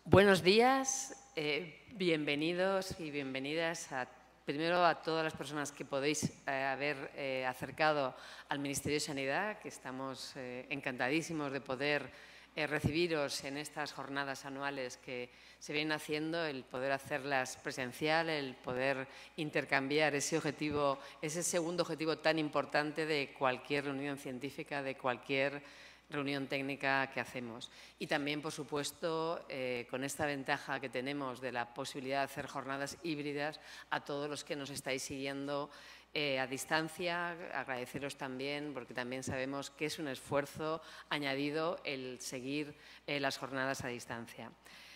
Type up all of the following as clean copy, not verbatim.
Buenos días, bienvenidos y bienvenidas primero a todas las personas que podéis haber acercado al Ministerio de Sanidad, que estamos encantadísimos de poder recibiros en estas jornadas anuales que se vienen haciendo, el poder hacerlas presencial, el poder intercambiar ese objetivo, ese segundo objetivo tan importante de cualquier reunión científica, de cualquier reunión técnica que hacemos. Y también, por supuesto, con esta ventaja que tenemos de la posibilidad de hacer jornadas híbridas, a todos los que nos estáis siguiendo a distancia, agradeceros también, porque también sabemos que es un esfuerzo añadido el seguir las jornadas a distancia.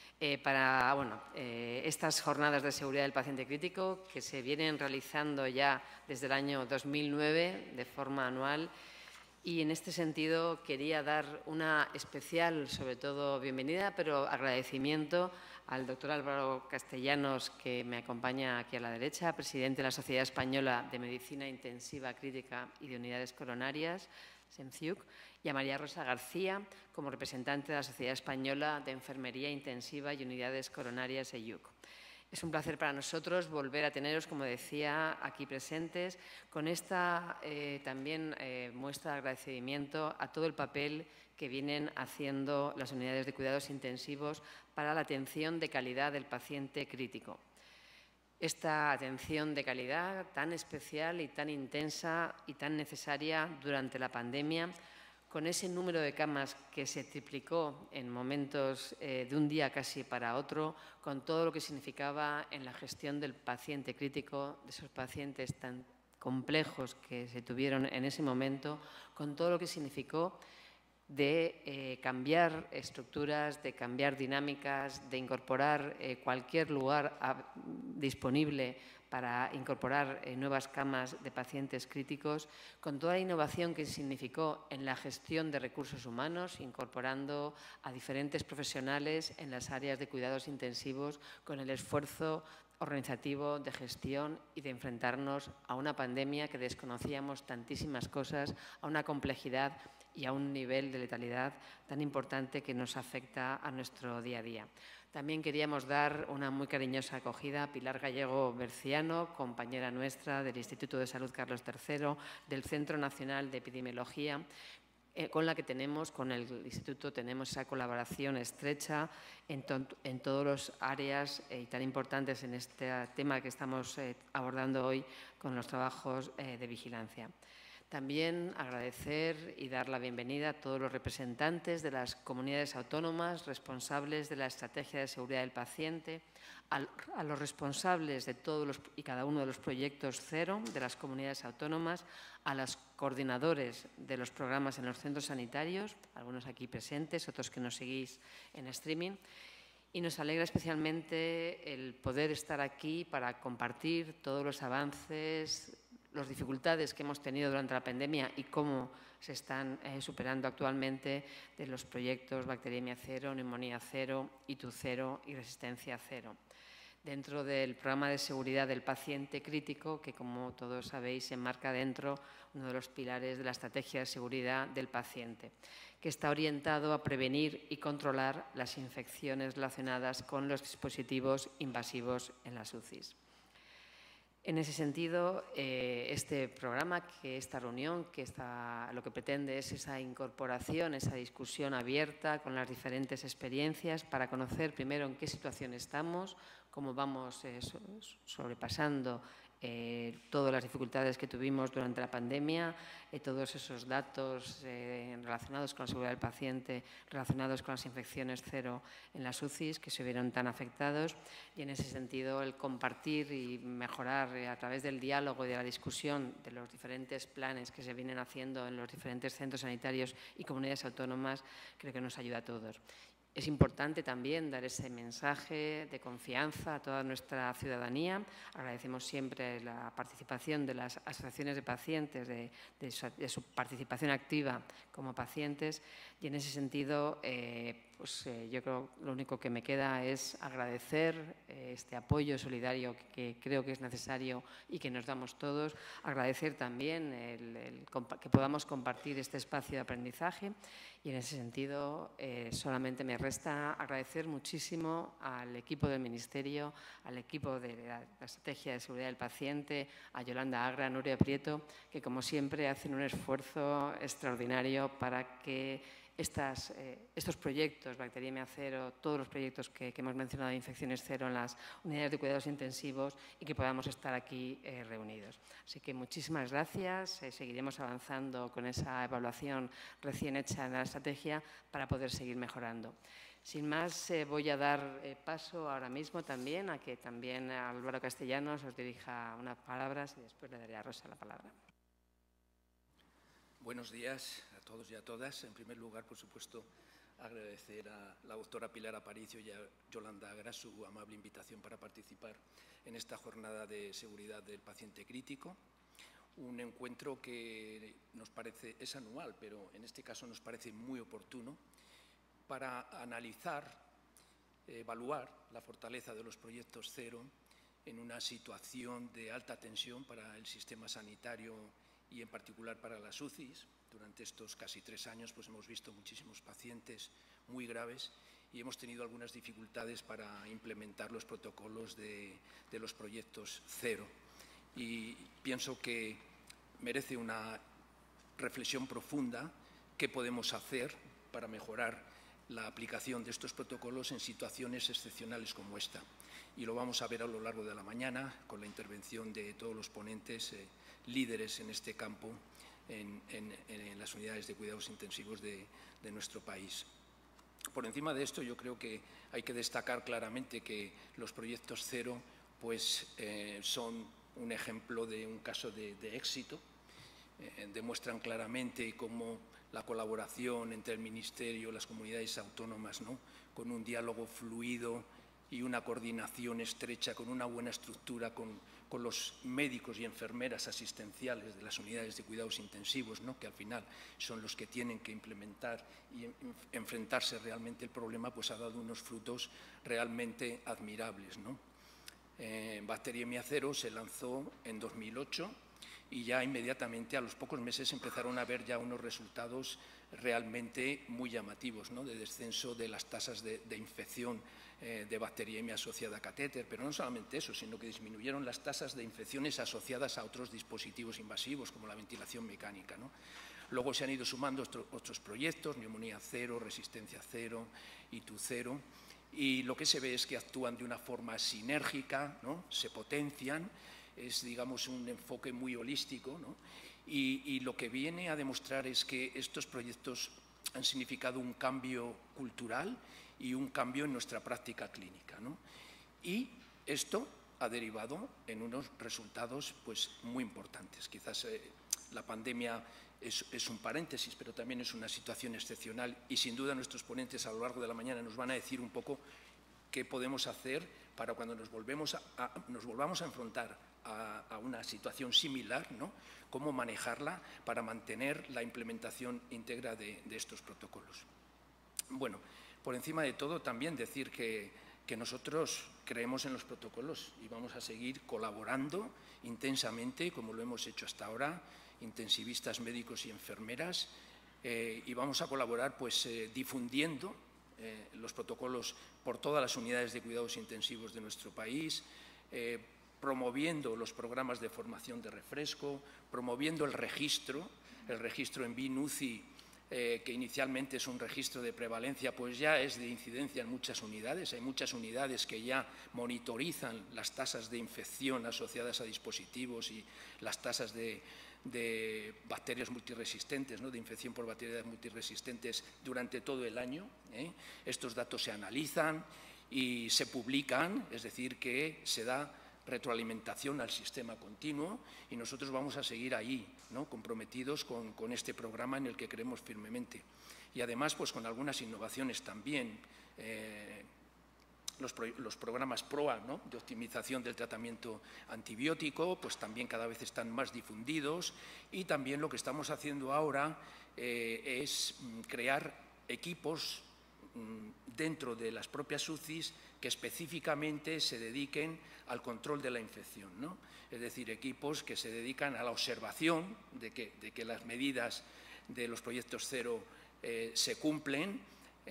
Estas jornadas de seguridad del paciente crítico, que se vienen realizando ya desde el año 2009 de forma anual. Y en este sentido quería dar una especial, sobre todo, bienvenida, pero agradecimiento al doctor Álvaro Castellanos, que me acompaña aquí a la derecha, presidente de la Sociedad Española de Medicina Intensiva Crítica y de Unidades Coronarias, SEMCIUC, y a María Rosa García, como representante de la Sociedad Española de Enfermería Intensiva y Unidades Coronarias, EIUC. Es un placer para nosotros volver a teneros, como decía, aquí presentes, con esta también muestra de agradecimiento a todo el papel que vienen haciendo las unidades de cuidados intensivos para la atención de calidad del paciente crítico. Esta atención de calidad tan especial y tan intensa y tan necesaria durante la pandemia, con ese número de camas que se triplicó en momentos de un día casi para otro, con todo lo que significaba en la gestión del paciente crítico, de esos pacientes tan complejos que se tuvieron en ese momento, con todo lo que significó de cambiar estructuras, de cambiar dinámicas, de incorporar cualquier lugar disponible para incorporar nuevas camas de pacientes críticos, con toda la innovación que significó en la gestión de recursos humanos, incorporando a diferentes profesionales en las áreas de cuidados intensivos, con el esfuerzo organizativo, de gestión y de enfrentarnos a una pandemia que desconocíamos tantísimas cosas, a una complejidad y a un nivel de letalidad tan importante que nos afecta a nuestro día a día. También queríamos dar una muy cariñosa acogida a Pilar Gallego Berciano, compañera nuestra del Instituto de Salud Carlos III, del Centro Nacional de Epidemiología, con la que con el Instituto tenemos esa colaboración estrecha en todas las áreas tan importantes en este tema que estamos abordando hoy con los trabajos de vigilancia. También agradecer y dar la bienvenida a todos los representantes de las comunidades autónomas responsables de la estrategia de seguridad del paciente, a los responsables de todos y cada uno de los proyectos cero de las comunidades autónomas, a los coordinadores de los programas en los centros sanitarios, algunos aquí presentes, otros que nos seguís en streaming. Y nos alegra especialmente el poder estar aquí para compartir todos los avances, las dificultades que hemos tenido durante la pandemia y cómo se están superando actualmente de los proyectos Bacteriemia Cero, Neumonía Cero, ITU Cero y Resistencia Cero. Dentro del programa de seguridad del paciente crítico, que como todos sabéis se enmarca dentro uno de los pilares de la estrategia de seguridad del paciente, que está orientado a prevenir y controlar las infecciones relacionadas con los dispositivos invasivos en las UCIs. En ese sentido, este programa, esta reunión, lo que pretende es esa incorporación, esa discusión abierta con las diferentes experiencias para conocer primero en qué situación estamos, cómo vamos sobrepasando todas las dificultades que tuvimos durante la pandemia, todos esos datos relacionados con la seguridad del paciente, relacionados con las infecciones cero en las UCIs que se vieron tan afectados, y en ese sentido el compartir y mejorar a través del diálogo y de la discusión de los diferentes planes que se vienen haciendo en los diferentes centros sanitarios y comunidades autónomas, creo que nos ayuda a todos. Es importante también dar ese mensaje de confianza a toda nuestra ciudadanía. Agradecemos siempre la participación de las asociaciones de pacientes, de su participación activa como pacientes, Y en ese sentido, yo creo que lo único que me queda es agradecer este apoyo solidario que creo que es necesario y que nos damos todos. Agradecer también que podamos compartir este espacio de aprendizaje. Y en ese sentido, solamente me resta agradecer muchísimo al equipo del Ministerio, al equipo de la Estrategia de Seguridad del Paciente, a Yolanda Agra, a Nuria Prieto, que como siempre hacen un esfuerzo extraordinario para que estos proyectos, Bacteriemia Cero, todos los proyectos que hemos mencionado de infecciones cero en las unidades de cuidados intensivos y que podamos estar aquí reunidos. Así que muchísimas gracias. Seguiremos avanzando con esa evaluación recién hecha en la estrategia para poder seguir mejorando. Sin más, voy a dar paso ahora mismo también a que también Álvaro Castellanos os dirija unas palabras y después le daré a Rosa la palabra. Buenos días a todos y a todas. En primer lugar, por supuesto, agradecer a la doctora Pilar Aparicio y a Yolanda Agra su amable invitación para participar en esta jornada de seguridad del paciente crítico. Un encuentro que nos parece, es anual, pero en este caso nos parece muy oportuno para analizar, evaluar la fortaleza de los proyectos cero en una situación de alta tensión para el sistema sanitario y en particular para las UCIs. Durante estos casi 3 años pues hemos visto muchísimos pacientes muy graves y hemos tenido algunas dificultades para implementar los protocolos de los proyectos cero. Y pienso que merece una reflexión profunda qué podemos hacer para mejorar la aplicación de estos protocolos en situaciones excepcionales como esta. Y lo vamos a ver a lo largo de la mañana con la intervención de todos los ponentes líderes en este campo en las unidades de cuidados intensivos de nuestro país. Por encima de esto, yo creo que hay que destacar claramente que los proyectos cero pues, son un ejemplo de un caso de éxito. Demuestran claramente cómo la colaboración entre el Ministerio y las comunidades autónomas, ¿no?, con un diálogo fluido y una coordinación estrecha, con una buena estructura, con los médicos y enfermeras asistenciales de las unidades de cuidados intensivos, ¿no?, que al final son los que tienen que implementar y enfrentarse realmente al problema, pues ha dado unos frutos realmente admirables, ¿no? Bacteriemia Cero se lanzó en 2008 y ya inmediatamente a los pocos meses empezaron a ver ya unos resultados realmente muy llamativos, ¿no?, de descenso de las tasas de infección de bacteriemia asociada a catéter, pero no solamente eso, sino que disminuyeron las tasas de infecciones asociadas a otros dispositivos invasivos como la ventilación mecánica, ¿no? Luego se han ido sumando otros proyectos, neumonía cero, resistencia cero, ITU cero, y lo que se ve es que actúan de una forma sinérgica, ¿no?, se potencian. Es, digamos, un enfoque muy holístico, ¿no? Y lo que viene a demostrar es que estos proyectos han significado un cambio cultural y un cambio en nuestra práctica clínica, ¿no? Y esto ha derivado en unos resultados pues, muy importantes. Quizás la pandemia es un paréntesis, pero también es una situación excepcional y sin duda nuestros ponentes a lo largo de la mañana nos van a decir un poco qué podemos hacer para cuando nos volvamos a enfrentar a una situación similar, ¿no?, cómo manejarla para mantener la implementación íntegra de estos protocolos. Bueno, por encima de todo también decir que nosotros creemos en los protocolos y vamos a seguir colaborando intensamente como lo hemos hecho hasta ahora, intensivistas, médicos y enfermeras, y vamos a colaborar pues difundiendo los protocolos por todas las unidades de cuidados intensivos de nuestro país, promoviendo los programas de formación de refresco, promoviendo el registro en BIN-UCI, que inicialmente es un registro de prevalencia, pues ya es de incidencia en muchas unidades. Hay muchas unidades que ya monitorizan las tasas de infección asociadas a dispositivos y las tasas de bacterias multiresistentes, ¿no?, de infección por bacterias multiresistentes durante todo el año. Estos datos se analizan y se publican, es decir, que se da retroalimentación al sistema continuo y nosotros vamos a seguir ahí, ¿no?, comprometidos con este programa en el que creemos firmemente. Y además, pues con algunas innovaciones también, los programas PROA, ¿no?, de optimización del tratamiento antibiótico, pues también cada vez están más difundidos y también lo que estamos haciendo ahora es crear equipos dentro de las propias UCIs que específicamente se dediquen al control de la infección, ¿no? Es decir, equipos que se dedican a la observación de que las medidas de los proyectos cero se cumplen,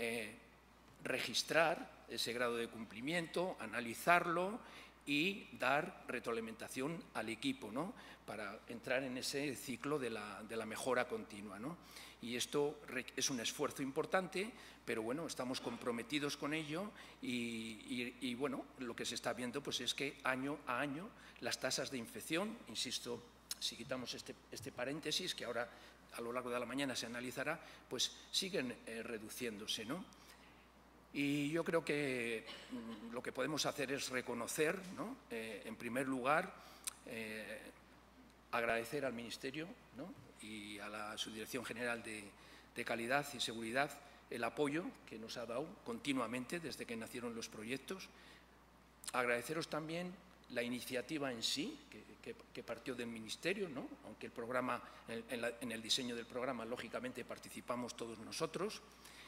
registrar ese grado de cumplimiento, analizarlo y dar retroalimentación al equipo, ¿no? Para entrar en ese ciclo de la mejora continua, ¿no? Y esto es un esfuerzo importante, pero bueno, estamos comprometidos con ello y bueno, lo que se está viendo pues es que año a año las tasas de infección, insisto, si quitamos este paréntesis que ahora a lo largo de la mañana se analizará, pues siguen reduciéndose, ¿no? Y yo creo que lo que podemos hacer es reconocer, ¿no? En primer lugar, agradecer al Ministerio, ¿no? Y a la Subdirección General de Calidad y Seguridad el apoyo que nos ha dado continuamente desde que nacieron los proyectos. Agradeceros también la iniciativa en sí, que partió del Ministerio, ¿no? Aunque el programa, en el diseño del programa, lógicamente, participamos todos nosotros.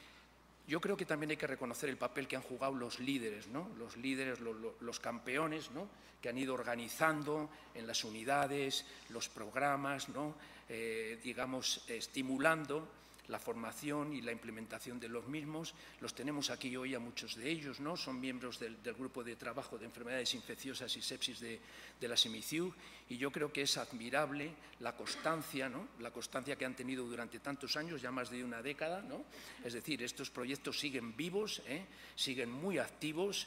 Yo creo que también hay que reconocer el papel que han jugado los líderes, ¿no? Los líderes, los campeones, ¿no? Que han ido organizando en las unidades los programas, ¿no? Digamos, estimulando la formación y la implementación de los mismos. Los tenemos aquí hoy a muchos de ellos, ¿no? Son miembros del grupo de trabajo de enfermedades infecciosas y sepsis de la SEMICIUG, y yo creo que es admirable la constancia, ¿no? La constancia que han tenido durante tantos años, ya más de una década, ¿no? Es decir, estos proyectos siguen vivos, siguen muy activos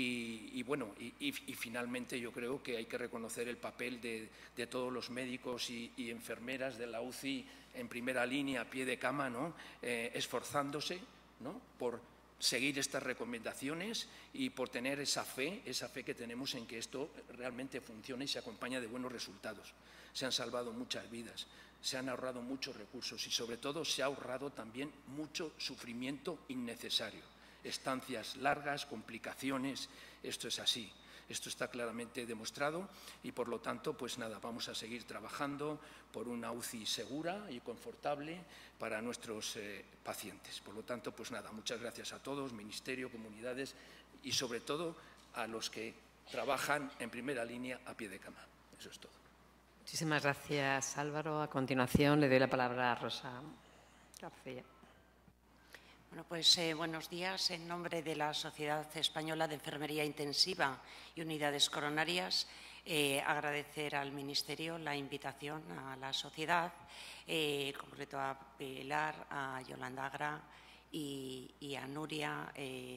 y bueno, y finalmente yo creo que hay que reconocer el papel de todos los médicos y enfermeras de la UCI en primera línea, a pie de cama, ¿no? Esforzándose, ¿no? Por seguir estas recomendaciones y por tener esa fe que tenemos en que esto realmente funcione y se acompaña de buenos resultados. Se han salvado muchas vidas, se han ahorrado muchos recursos y sobre todo se ha ahorrado también mucho sufrimiento innecesario. Estancias largas, complicaciones, esto es así. Esto está claramente demostrado y, por lo tanto, pues nada, vamos a seguir trabajando por una UCI segura y confortable para nuestros pacientes. Por lo tanto, pues nada, muchas gracias a todos, Ministerio, comunidades y, sobre todo, a los que trabajan en primera línea a pie de cama. Eso es todo. Muchísimas gracias, Álvaro. A continuación, le doy la palabra a Rosa García. Bueno, pues buenos días. En nombre de la Sociedad Española de Enfermería Intensiva y Unidades Coronarias, agradecer al Ministerio la invitación a la sociedad, en concreto a Pilar, a Yolanda Agra y a Nuria.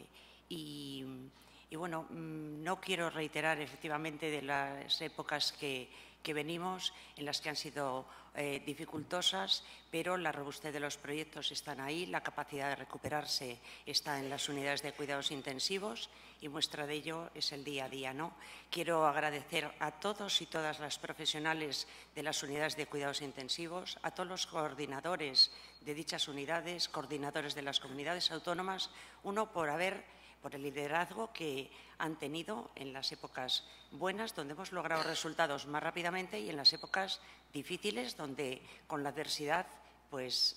Y bueno, no quiero reiterar efectivamente de las épocas que venimos, en las que han sido dificultosas, pero la robustez de los proyectos están ahí, la capacidad de recuperarse está en las unidades de cuidados intensivos y muestra de ello es el día a día, ¿no? Quiero agradecer a todos y todas las profesionales de las unidades de cuidados intensivos, a todos los coordinadores de dichas unidades, coordinadores de las comunidades autónomas, por el liderazgo que han tenido en las épocas buenas, donde hemos logrado resultados más rápidamente, y en las épocas difíciles, donde con la adversidad pues,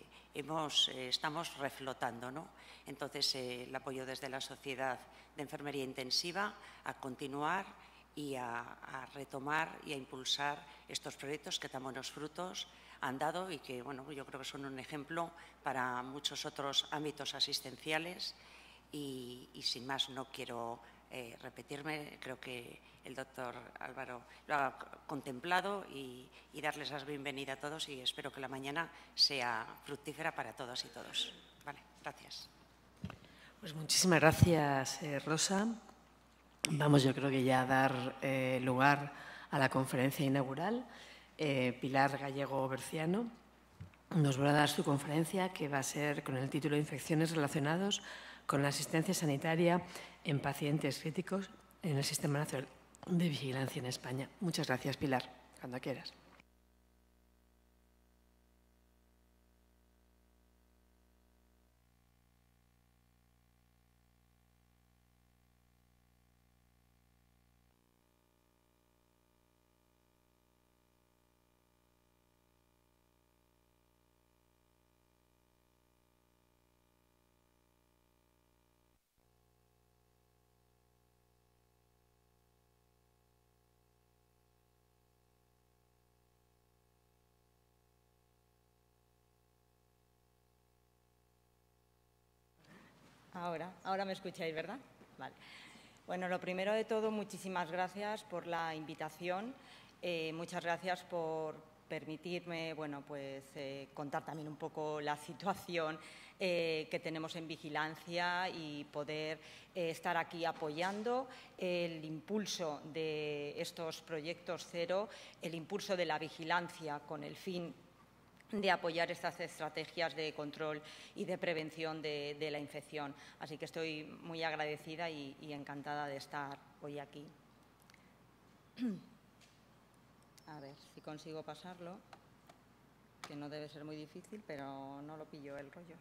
estamos reflotando, ¿no? Entonces, el apoyo desde la Sociedad de Enfermería Intensiva a continuar y a retomar y a impulsar estos proyectos que tan buenos frutos han dado y que, bueno, yo creo que son un ejemplo para muchos otros ámbitos asistenciales. Y sin más, no quiero repetirme, creo que el doctor Álvaro lo ha contemplado y darles la bienvenida a todos y espero que la mañana sea fructífera para todas y todos. Vale, gracias. Pues muchísimas gracias, Rosa. Vamos, yo creo que ya a dar lugar a la conferencia inaugural. Pilar Gallego Berciano nos va a dar su conferencia, que va a ser con el título Infecciones relacionadas con la asistencia sanitaria en pacientes críticos en el Sistema Nacional de Vigilancia en España. Muchas gracias, Pilar. Cuando quieras. Ahora me escucháis, ¿verdad? Vale. Bueno, lo primero de todo, muchísimas gracias por la invitación. Muchas gracias por permitirme, bueno, pues contar también un poco la situación que tenemos en vigilancia y poder estar aquí apoyando el impulso de estos proyectos cero, el impulso de la vigilancia con el fin de apoyar estas estrategias de control y de prevención de la infección. Así que estoy muy agradecida y encantada de estar hoy aquí. A ver si consigo pasarlo, que no debe ser muy difícil, pero no lo pillo el rollo.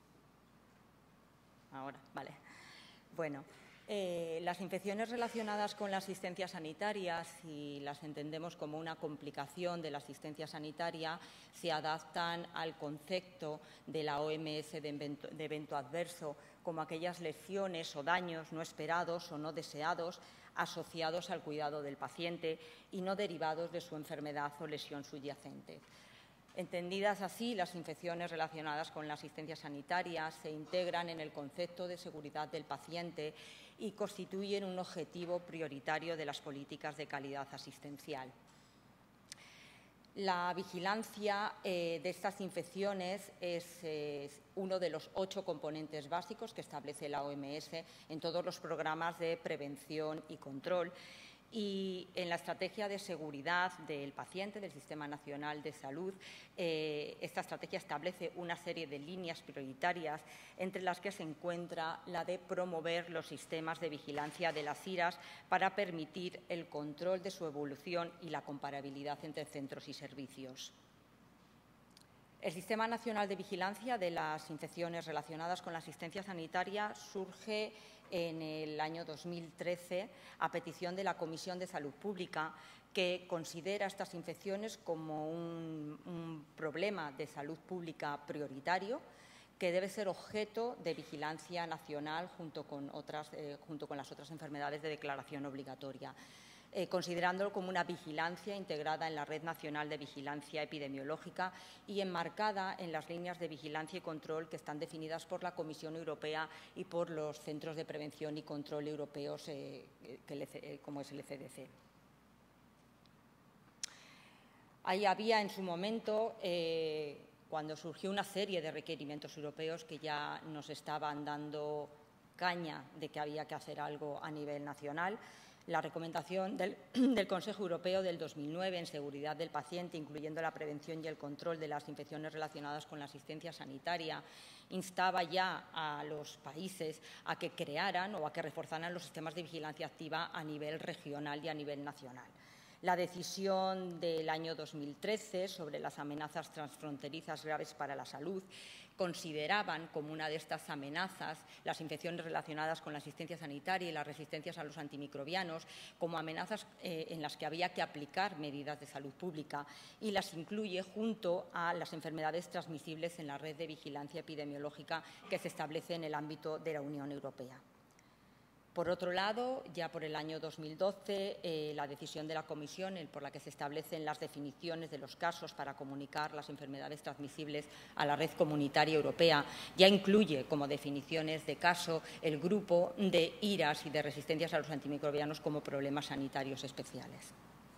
Ahora, vale. Bueno, las infecciones relacionadas con la asistencia sanitaria, si las entendemos como una complicación de la asistencia sanitaria, se adaptan al concepto de la OMS de evento adverso, como aquellas lesiones o daños no esperados o no deseados asociados al cuidado del paciente y no derivados de su enfermedad o lesión subyacente. Entendidas así, las infecciones relacionadas con la asistencia sanitaria se integran en el concepto de seguridad del paciente y constituyen un objetivo prioritario de las políticas de calidad asistencial. La vigilancia de estas infecciones es uno de los 8 componentes básicos que establece la OMS en todos los programas de prevención y control. Y en la estrategia de seguridad del paciente, del Sistema Nacional de Salud, esta estrategia establece una serie de líneas prioritarias, entre las que se encuentra la de promover los sistemas de vigilancia de las IRAS para permitir el control de su evolución y la comparabilidad entre centros y servicios. El Sistema Nacional de Vigilancia de las infecciones relacionadas con la asistencia sanitaria surge en el año 2013 a petición de la Comisión de Salud Pública, que considera estas infecciones como un problema de salud pública prioritario que debe ser objeto de vigilancia nacional junto con las otras enfermedades de declaración obligatoria, considerándolo como una vigilancia integrada en la Red Nacional de Vigilancia Epidemiológica y enmarcada en las líneas de vigilancia y control que están definidas por la Comisión Europea y por los Centros de Prevención y Control Europeos, como es el ECDC. Ahí había en su momento, cuando surgió una serie de requerimientos europeos que ya nos estaban dando caña de que había que hacer algo a nivel nacional, la recomendación del Consejo Europeo del 2009 en seguridad del paciente, incluyendo la prevención y el control de las infecciones relacionadas con la asistencia sanitaria, instaba ya a los países a que crearan o a que reforzaran los sistemas de vigilancia activa a nivel regional y a nivel nacional. La decisión del año 2013 sobre las amenazas transfronterizas graves para la salud consideraban como una de estas amenazas las infecciones relacionadas con la asistencia sanitaria y las resistencias a los antimicrobianos como amenazas en las que había que aplicar medidas de salud pública, y las incluye junto a las enfermedades transmisibles en la red de vigilancia epidemiológica que se establece en el ámbito de la Unión Europea. Por otro lado, ya por el año 2012, la decisión de la Comisión por la que se establecen las definiciones de los casos para comunicar las enfermedades transmisibles a la red comunitaria europea ya incluye como definiciones de caso el grupo de IRAS y de resistencias a los antimicrobianos como problemas sanitarios especiales.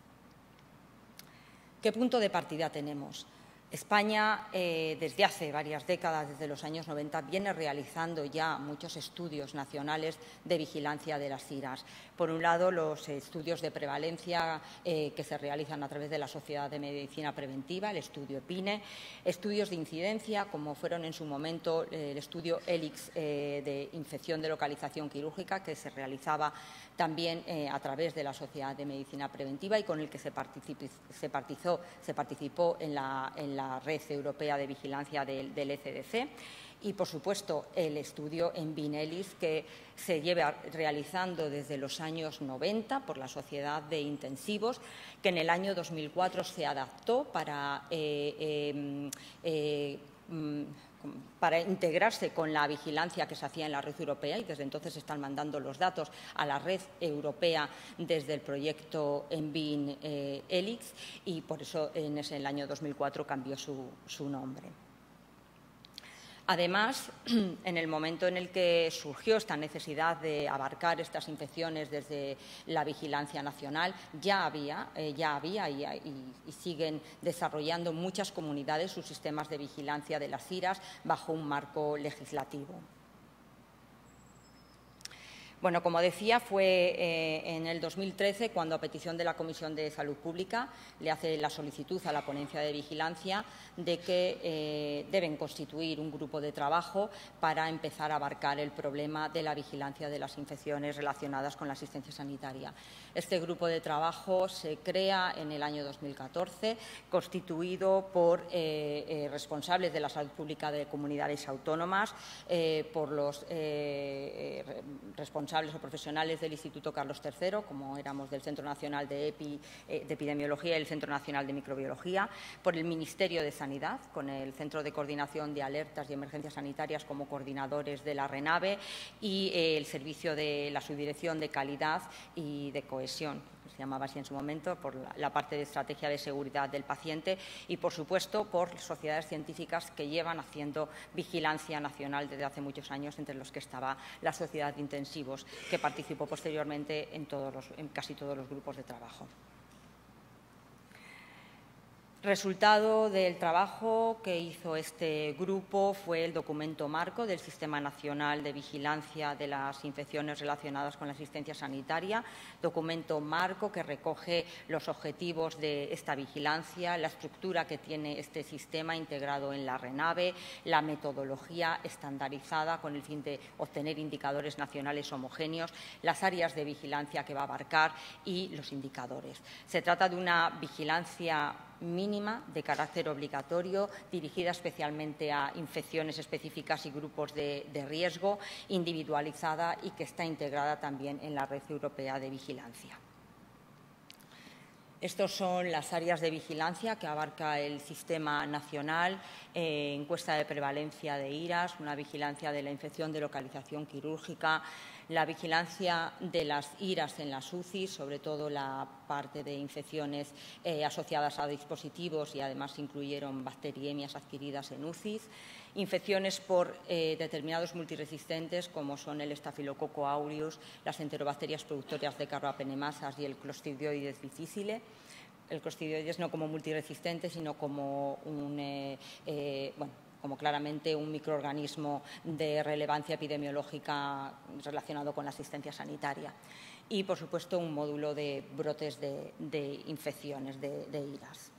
¿Qué punto de partida tenemos? España, desde hace varias décadas, desde los años 90, viene realizando ya muchos estudios nacionales de vigilancia de las IRAS. Por un lado, los estudios de prevalencia que se realizan a través de la Sociedad de Medicina Preventiva, el estudio EPINE, estudios de incidencia, como fueron en su momento el estudio ELIX de infección de localización quirúrgica, que se realizaba también a través de la Sociedad de Medicina Preventiva y con el que se participó en la Red Europea de Vigilancia del ECDC. Y, por supuesto, el estudio ENVIN-ELIX, que se lleva realizando desde los años 90 por la Sociedad de Intensivos, que en el año 2004 se adaptó para integrarse con la vigilancia que se hacía en la red europea, y desde entonces se están mandando los datos a la red europea desde el proyecto ENVIN-ELIX, y por eso en el año 2004 cambió su nombre. Además, en el momento en el que surgió esta necesidad de abarcar estas infecciones desde la vigilancia nacional, ya había y siguen desarrollando muchas comunidades sus sistemas de vigilancia de las IRAS bajo un marco legislativo. Bueno, como decía, fue en el 2013 cuando, a petición de la Comisión de Salud Pública, le hace la solicitud a la ponencia de vigilancia de que deben constituir un grupo de trabajo para empezar a abarcar el problema de la vigilancia de las infecciones relacionadas con la asistencia sanitaria. Este grupo de trabajo se crea en el año 2014, constituido por responsables de la salud pública de comunidades autónomas, por los responsables o profesionales del Instituto Carlos III, como éramos del Centro Nacional de Epidemiología y el Centro Nacional de Microbiología, por el Ministerio de Sanidad, con el Centro de Coordinación de Alertas y Emergencias Sanitarias como coordinadores de la RENAVE, y el Servicio de la Subdirección de Calidad y de Cohesión, que se llamaba así en su momento, por la parte de estrategia de seguridad del paciente, y, por supuesto, por sociedades científicas que llevan haciendo vigilancia nacional desde hace muchos años, entre los que estaba la Sociedad de Intensivos, que participó posteriormente en casi todos los grupos de trabajo. Resultado del trabajo que hizo este grupo fue el documento marco del Sistema Nacional de Vigilancia de las Infecciones relacionadas con la asistencia sanitaria, documento marco que recoge los objetivos de esta vigilancia, la estructura que tiene este sistema integrado en la RENAVE, la metodología estandarizada con el fin de obtener indicadores nacionales homogéneos, las áreas de vigilancia que va a abarcar y los indicadores. Se trata de una vigilancia mínima de carácter obligatorio, dirigida especialmente a infecciones específicas y grupos de riesgo, individualizada y que está integrada también en la Red Europea de Vigilancia. Estas son las áreas de vigilancia que abarca el Sistema Nacional, encuesta de prevalencia de IRAS, una vigilancia de la infección de localización quirúrgica, la vigilancia de las IRAS en las UCI, sobre todo la parte de infecciones asociadas a dispositivos, y además incluyeron bacteriemias adquiridas en UCIs, infecciones por determinados multiresistentes como son el Staphylococcus aureus, las enterobacterias productoras de Caroapenemasas y el Clostridioides difficile. El Clostridioides no como multiresistente, sino como como claramente un microorganismo de relevancia epidemiológica relacionado con la asistencia sanitaria. Y, por supuesto, un módulo de brotes de infecciones de IRAS.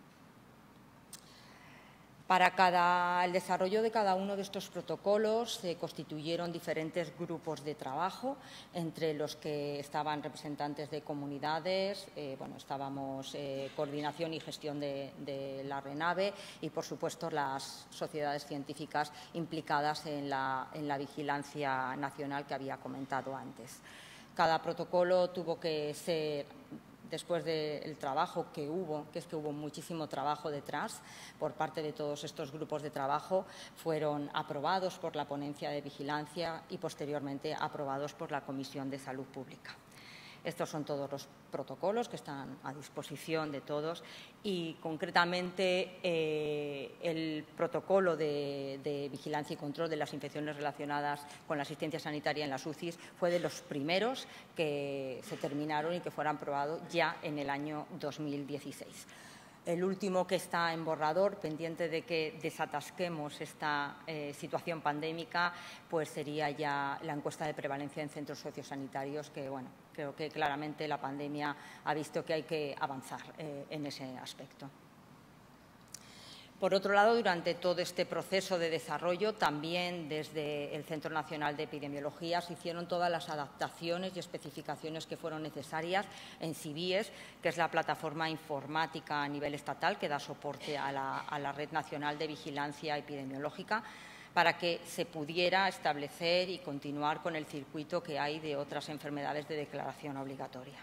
Para el desarrollo de cada uno de estos protocolos se constituyeron diferentes grupos de trabajo, entre los que estaban representantes de comunidades, estábamos coordinación y gestión de la RENAVE y, por supuesto, las sociedades científicas implicadas en la vigilancia nacional que había comentado antes. Cada protocolo tuvo que ser, después del trabajo que hubo muchísimo trabajo detrás por parte de todos estos grupos de trabajo, fueron aprobados por la ponencia de vigilancia y posteriormente aprobados por la Comisión de Salud Pública. Estos son todos los protocolos que están a disposición de todos y, concretamente, el protocolo de vigilancia y control de las infecciones relacionadas con la asistencia sanitaria en las UCIs fue de los primeros que se terminaron y que fueron aprobados ya en el año 2016. El último que está en borrador, pendiente de que desatasquemos esta situación pandémica, pues sería ya la encuesta de prevalencia en centros sociosanitarios, que creo que claramente la pandemia ha visto que hay que avanzar en ese aspecto. Por otro lado, durante todo este proceso de desarrollo, también desde el Centro Nacional de Epidemiología se hicieron todas las adaptaciones y especificaciones que fueron necesarias en CIVIES, que es la plataforma informática a nivel estatal que da soporte a la Red Nacional de Vigilancia Epidemiológica, para que se pudiera establecer y continuar con el circuito que hay de otras enfermedades de declaración obligatoria.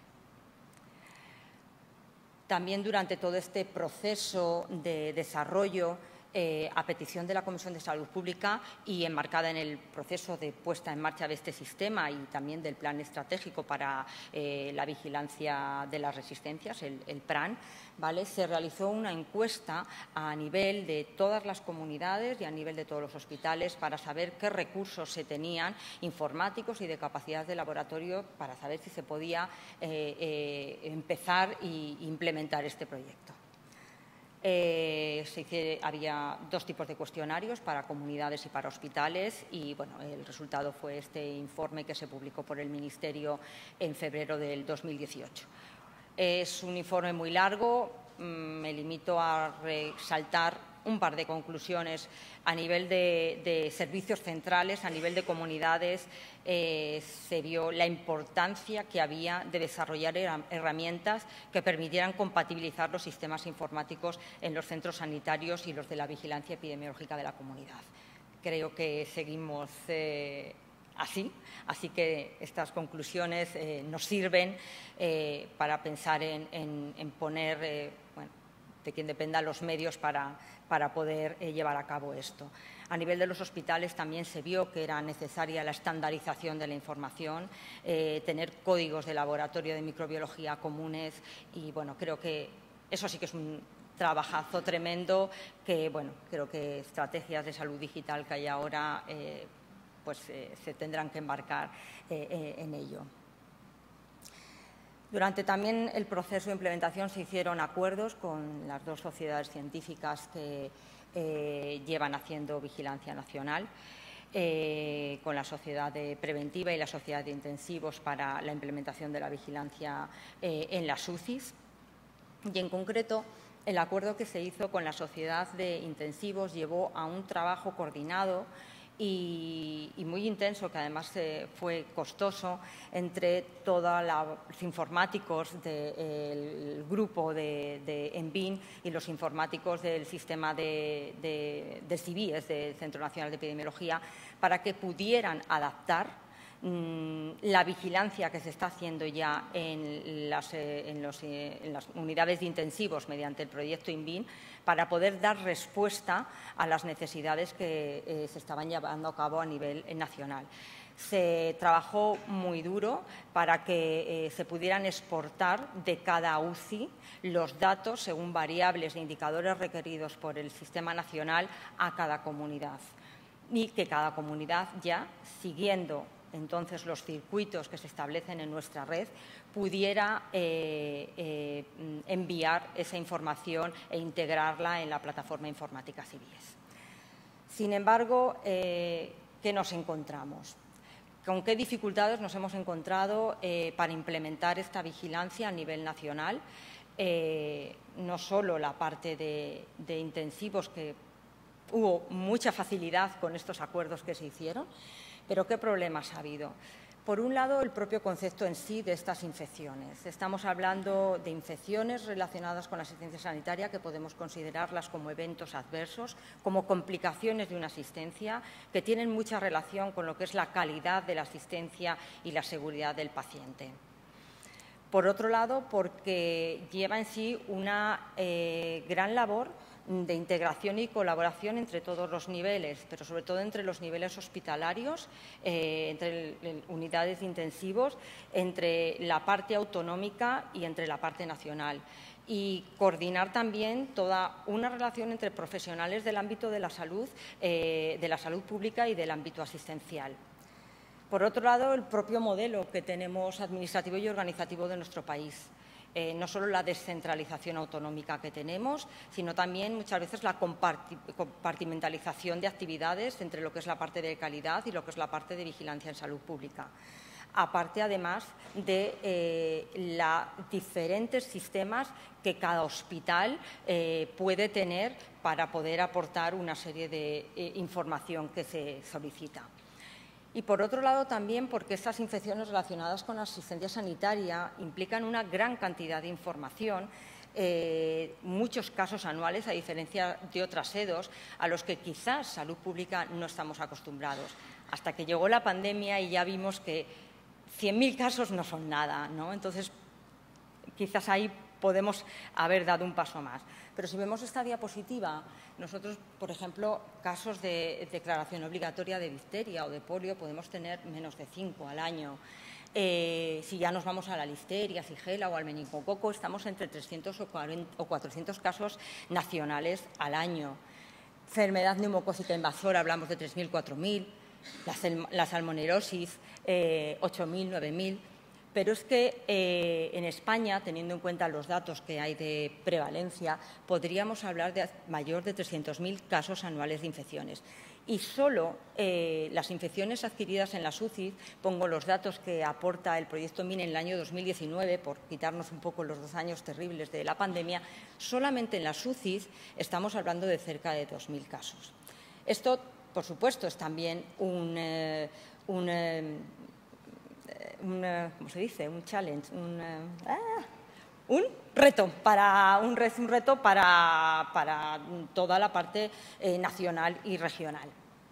También durante todo este proceso de desarrollo a petición de la Comisión de Salud Pública y enmarcada en el proceso de puesta en marcha de este sistema y también del Plan Estratégico para la Vigilancia de las Resistencias, el PRAN, ¿vale? Se realizó una encuesta a nivel de todas las comunidades y a nivel de todos los hospitales para saber qué recursos se tenían informáticos y de capacidad de laboratorio para saber si se podía empezar e implementar este proyecto. Había dos tipos de cuestionarios para comunidades y para hospitales y bueno, el resultado fue este informe que se publicó por el Ministerio en febrero del 2018. Es un informe muy largo, me limito a resaltar un par de conclusiones. A nivel de servicios centrales, a nivel de comunidades, se vio la importancia que había de desarrollar herramientas que permitieran compatibilizar los sistemas informáticos en los centros sanitarios y los de la vigilancia epidemiológica de la comunidad. Creo que seguimos así que estas conclusiones nos sirven para pensar en poner, bueno, de quien dependa los medios para poder llevar a cabo esto. A nivel de los hospitales también se vio que era necesaria la estandarización de la información, tener códigos de laboratorio de microbiología comunes y, bueno, creo que eso sí que es un trabajazo tremendo que, bueno, creo que estrategias de salud digital que hay ahora se tendrán que embarcar en ello. Durante también el proceso de implementación se hicieron acuerdos con las dos sociedades científicas que llevan haciendo vigilancia nacional, con la Sociedad de Preventiva y la Sociedad de Intensivos para la implementación de la vigilancia en las UCIs. Y en concreto, el acuerdo que se hizo con la Sociedad de Intensivos llevó a un trabajo coordinado y muy intenso, que además fue costoso, entre todos los informáticos del grupo de ENVIN y los informáticos del sistema de CIBIES, del Centro Nacional de Epidemiología, para que pudieran adaptar la vigilancia que se está haciendo ya en las unidades de intensivos mediante el proyecto INVIN para poder dar respuesta a las necesidades que se estaban llevando a cabo a nivel nacional. Se trabajó muy duro para que se pudieran exportar de cada UCI los datos según variables e indicadores requeridos por el Sistema Nacional a cada comunidad y que cada comunidad ya, siguiendo entonces los circuitos que se establecen en nuestra red, pudiera enviar esa información e integrarla en la plataforma informática CIBIES. Sin embargo, ¿qué nos encontramos? ¿Con qué dificultades nos hemos encontrado para implementar esta vigilancia a nivel nacional? No solo la parte de intensivos, que hubo mucha facilidad con estos acuerdos que se hicieron, pero ¿qué problemas ha habido? Por un lado, el propio concepto en sí de estas infecciones. Estamos hablando de infecciones relacionadas con la asistencia sanitaria que podemos considerarlas como eventos adversos, como complicaciones de una asistencia que tienen mucha relación con lo que es la calidad de la asistencia y la seguridad del paciente. Por otro lado, porque lleva en sí una gran labor de integración y colaboración entre todos los niveles, pero sobre todo entre los niveles hospitalarios, entre unidades de intensivos, entre la parte autonómica y entre la parte nacional. Y coordinar también toda una relación entre profesionales del ámbito de la salud pública y del ámbito asistencial. Por otro lado, el propio modelo que tenemos administrativo y organizativo de nuestro país. No solo la descentralización autonómica que tenemos, sino también muchas veces la compartimentalización de actividades entre lo que es la parte de calidad y lo que es la parte de vigilancia en salud pública. Aparte, además, de los diferentes sistemas que cada hospital puede tener para poder aportar una serie de información que se solicita. Y, por otro lado, también porque estas infecciones relacionadas con la asistencia sanitaria implican una gran cantidad de información, muchos casos anuales, a diferencia de otras EDOs, a los que quizás salud pública no estamos acostumbrados. Hasta que llegó la pandemia y ya vimos que 100.000 casos no son nada, ¿no? Entonces, quizás ahí podemos haber dado un paso más. Pero si vemos esta diapositiva, nosotros, por ejemplo, casos de declaración obligatoria de difteria o de polio podemos tener menos de 5 al año. Si ya nos vamos a la listeria, sigela o al meningococo, estamos entre 300 o 400 casos nacionales al año. Enfermedad neumocócica invasora, hablamos de 3.000, 4.000, la salmonelosis, 8.000, 9.000. Pero es que en España, teniendo en cuenta los datos que hay de prevalencia, podríamos hablar de mayor de 300.000 casos anuales de infecciones. Y solo las infecciones adquiridas en las UCI, pongo los datos que aporta el proyecto MIN en el año 2019, por quitarnos un poco los 2 años terribles de la pandemia, solamente en las UCI estamos hablando de cerca de 2.000 casos. Esto, por supuesto, es también ¿cómo se dice? Un challenge, un reto para toda la parte nacional y regional.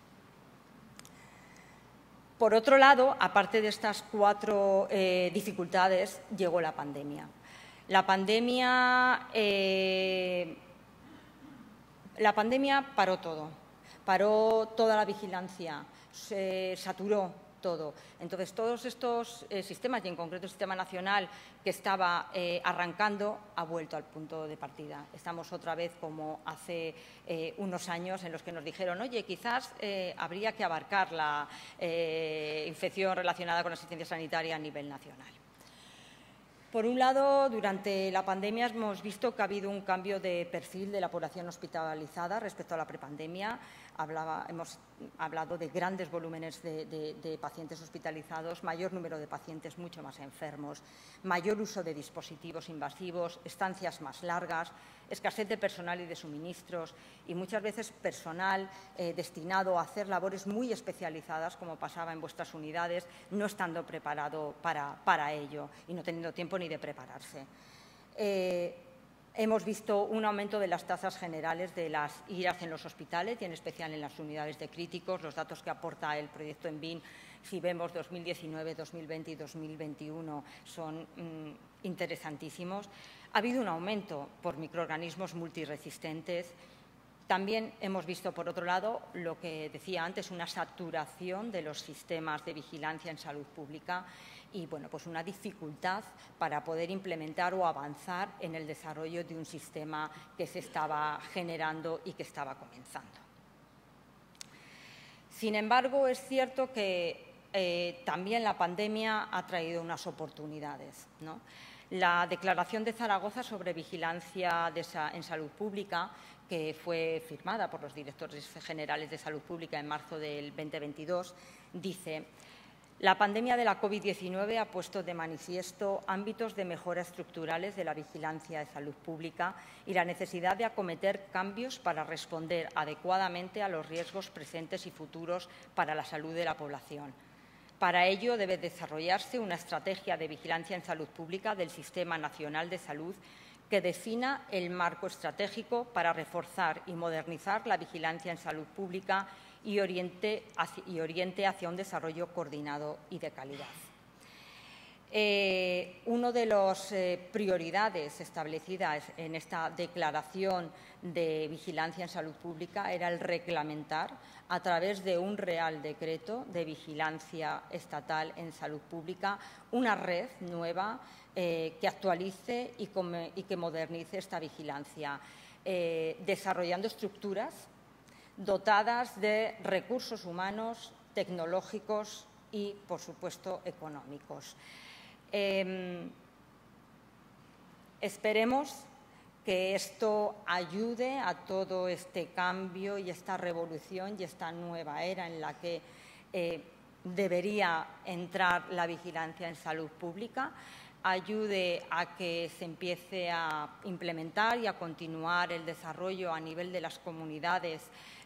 Por otro lado, aparte de estas 4 dificultades, llegó la pandemia. La pandemia paró todo, paró toda la vigilancia, se saturó todo. Entonces, todos estos sistemas, y en concreto el Sistema Nacional que estaba arrancando, ha vuelto al punto de partida. Estamos otra vez como hace unos años en los que nos dijeron, oye, quizás habría que abarcar la infección relacionada con la asistencia sanitaria a nivel nacional. Por un lado, durante la pandemia hemos visto que ha habido un cambio de perfil de la población hospitalizada respecto a la prepandemia. Hemos hablado de grandes volúmenes de pacientes hospitalizados, mayor número de pacientes mucho más enfermos, mayor uso de dispositivos invasivos, estancias más largas, escasez de personal y de suministros y muchas veces personal destinado a hacer labores muy especializadas, como pasaba en vuestras unidades, no estando preparado para ello y no teniendo tiempo ni de prepararse. Hemos visto un aumento de las tasas generales de las IRAS en los hospitales y en especial en las unidades de críticos. Los datos que aporta el proyecto ENVIN, si vemos 2019, 2020 y 2021, son interesantísimos. Ha habido un aumento por microorganismos multiresistentes. También hemos visto, por otro lado, lo que decía antes, una saturación de los sistemas de vigilancia en salud pública y, bueno, pues una dificultad para poder implementar o avanzar en el desarrollo de un sistema que se estaba generando y que estaba comenzando. Sin embargo, es cierto que también la pandemia ha traído unas oportunidades, ¿no? La Declaración de Zaragoza sobre vigilancia en salud pública, que fue firmada por los directores generales de salud pública en marzo del 2022, dice: la pandemia de la COVID-19 ha puesto de manifiesto ámbitos de mejora estructurales de la vigilancia de salud pública y la necesidad de acometer cambios para responder adecuadamente a los riesgos presentes y futuros para la salud de la población. Para ello debe desarrollarse una estrategia de vigilancia en salud pública del Sistema Nacional de Salud que defina el marco estratégico para reforzar y modernizar la vigilancia en salud pública y oriente hacia un desarrollo coordinado y de calidad. Una de las prioridades establecidas en esta declaración de vigilancia en salud pública era el reglamentar, a través de un Real Decreto de Vigilancia Estatal en Salud Pública, una red nueva que actualice y que modernice esta vigilancia, desarrollando estructuras dotadas de recursos humanos, tecnológicos y, por supuesto, económicos. Esperemos que esto ayude a todo este cambio y esta revolución y esta nueva era en la que debería entrar la vigilancia en salud pública, ayude a que se empiece a implementar y a continuar el desarrollo a nivel de las comunidades,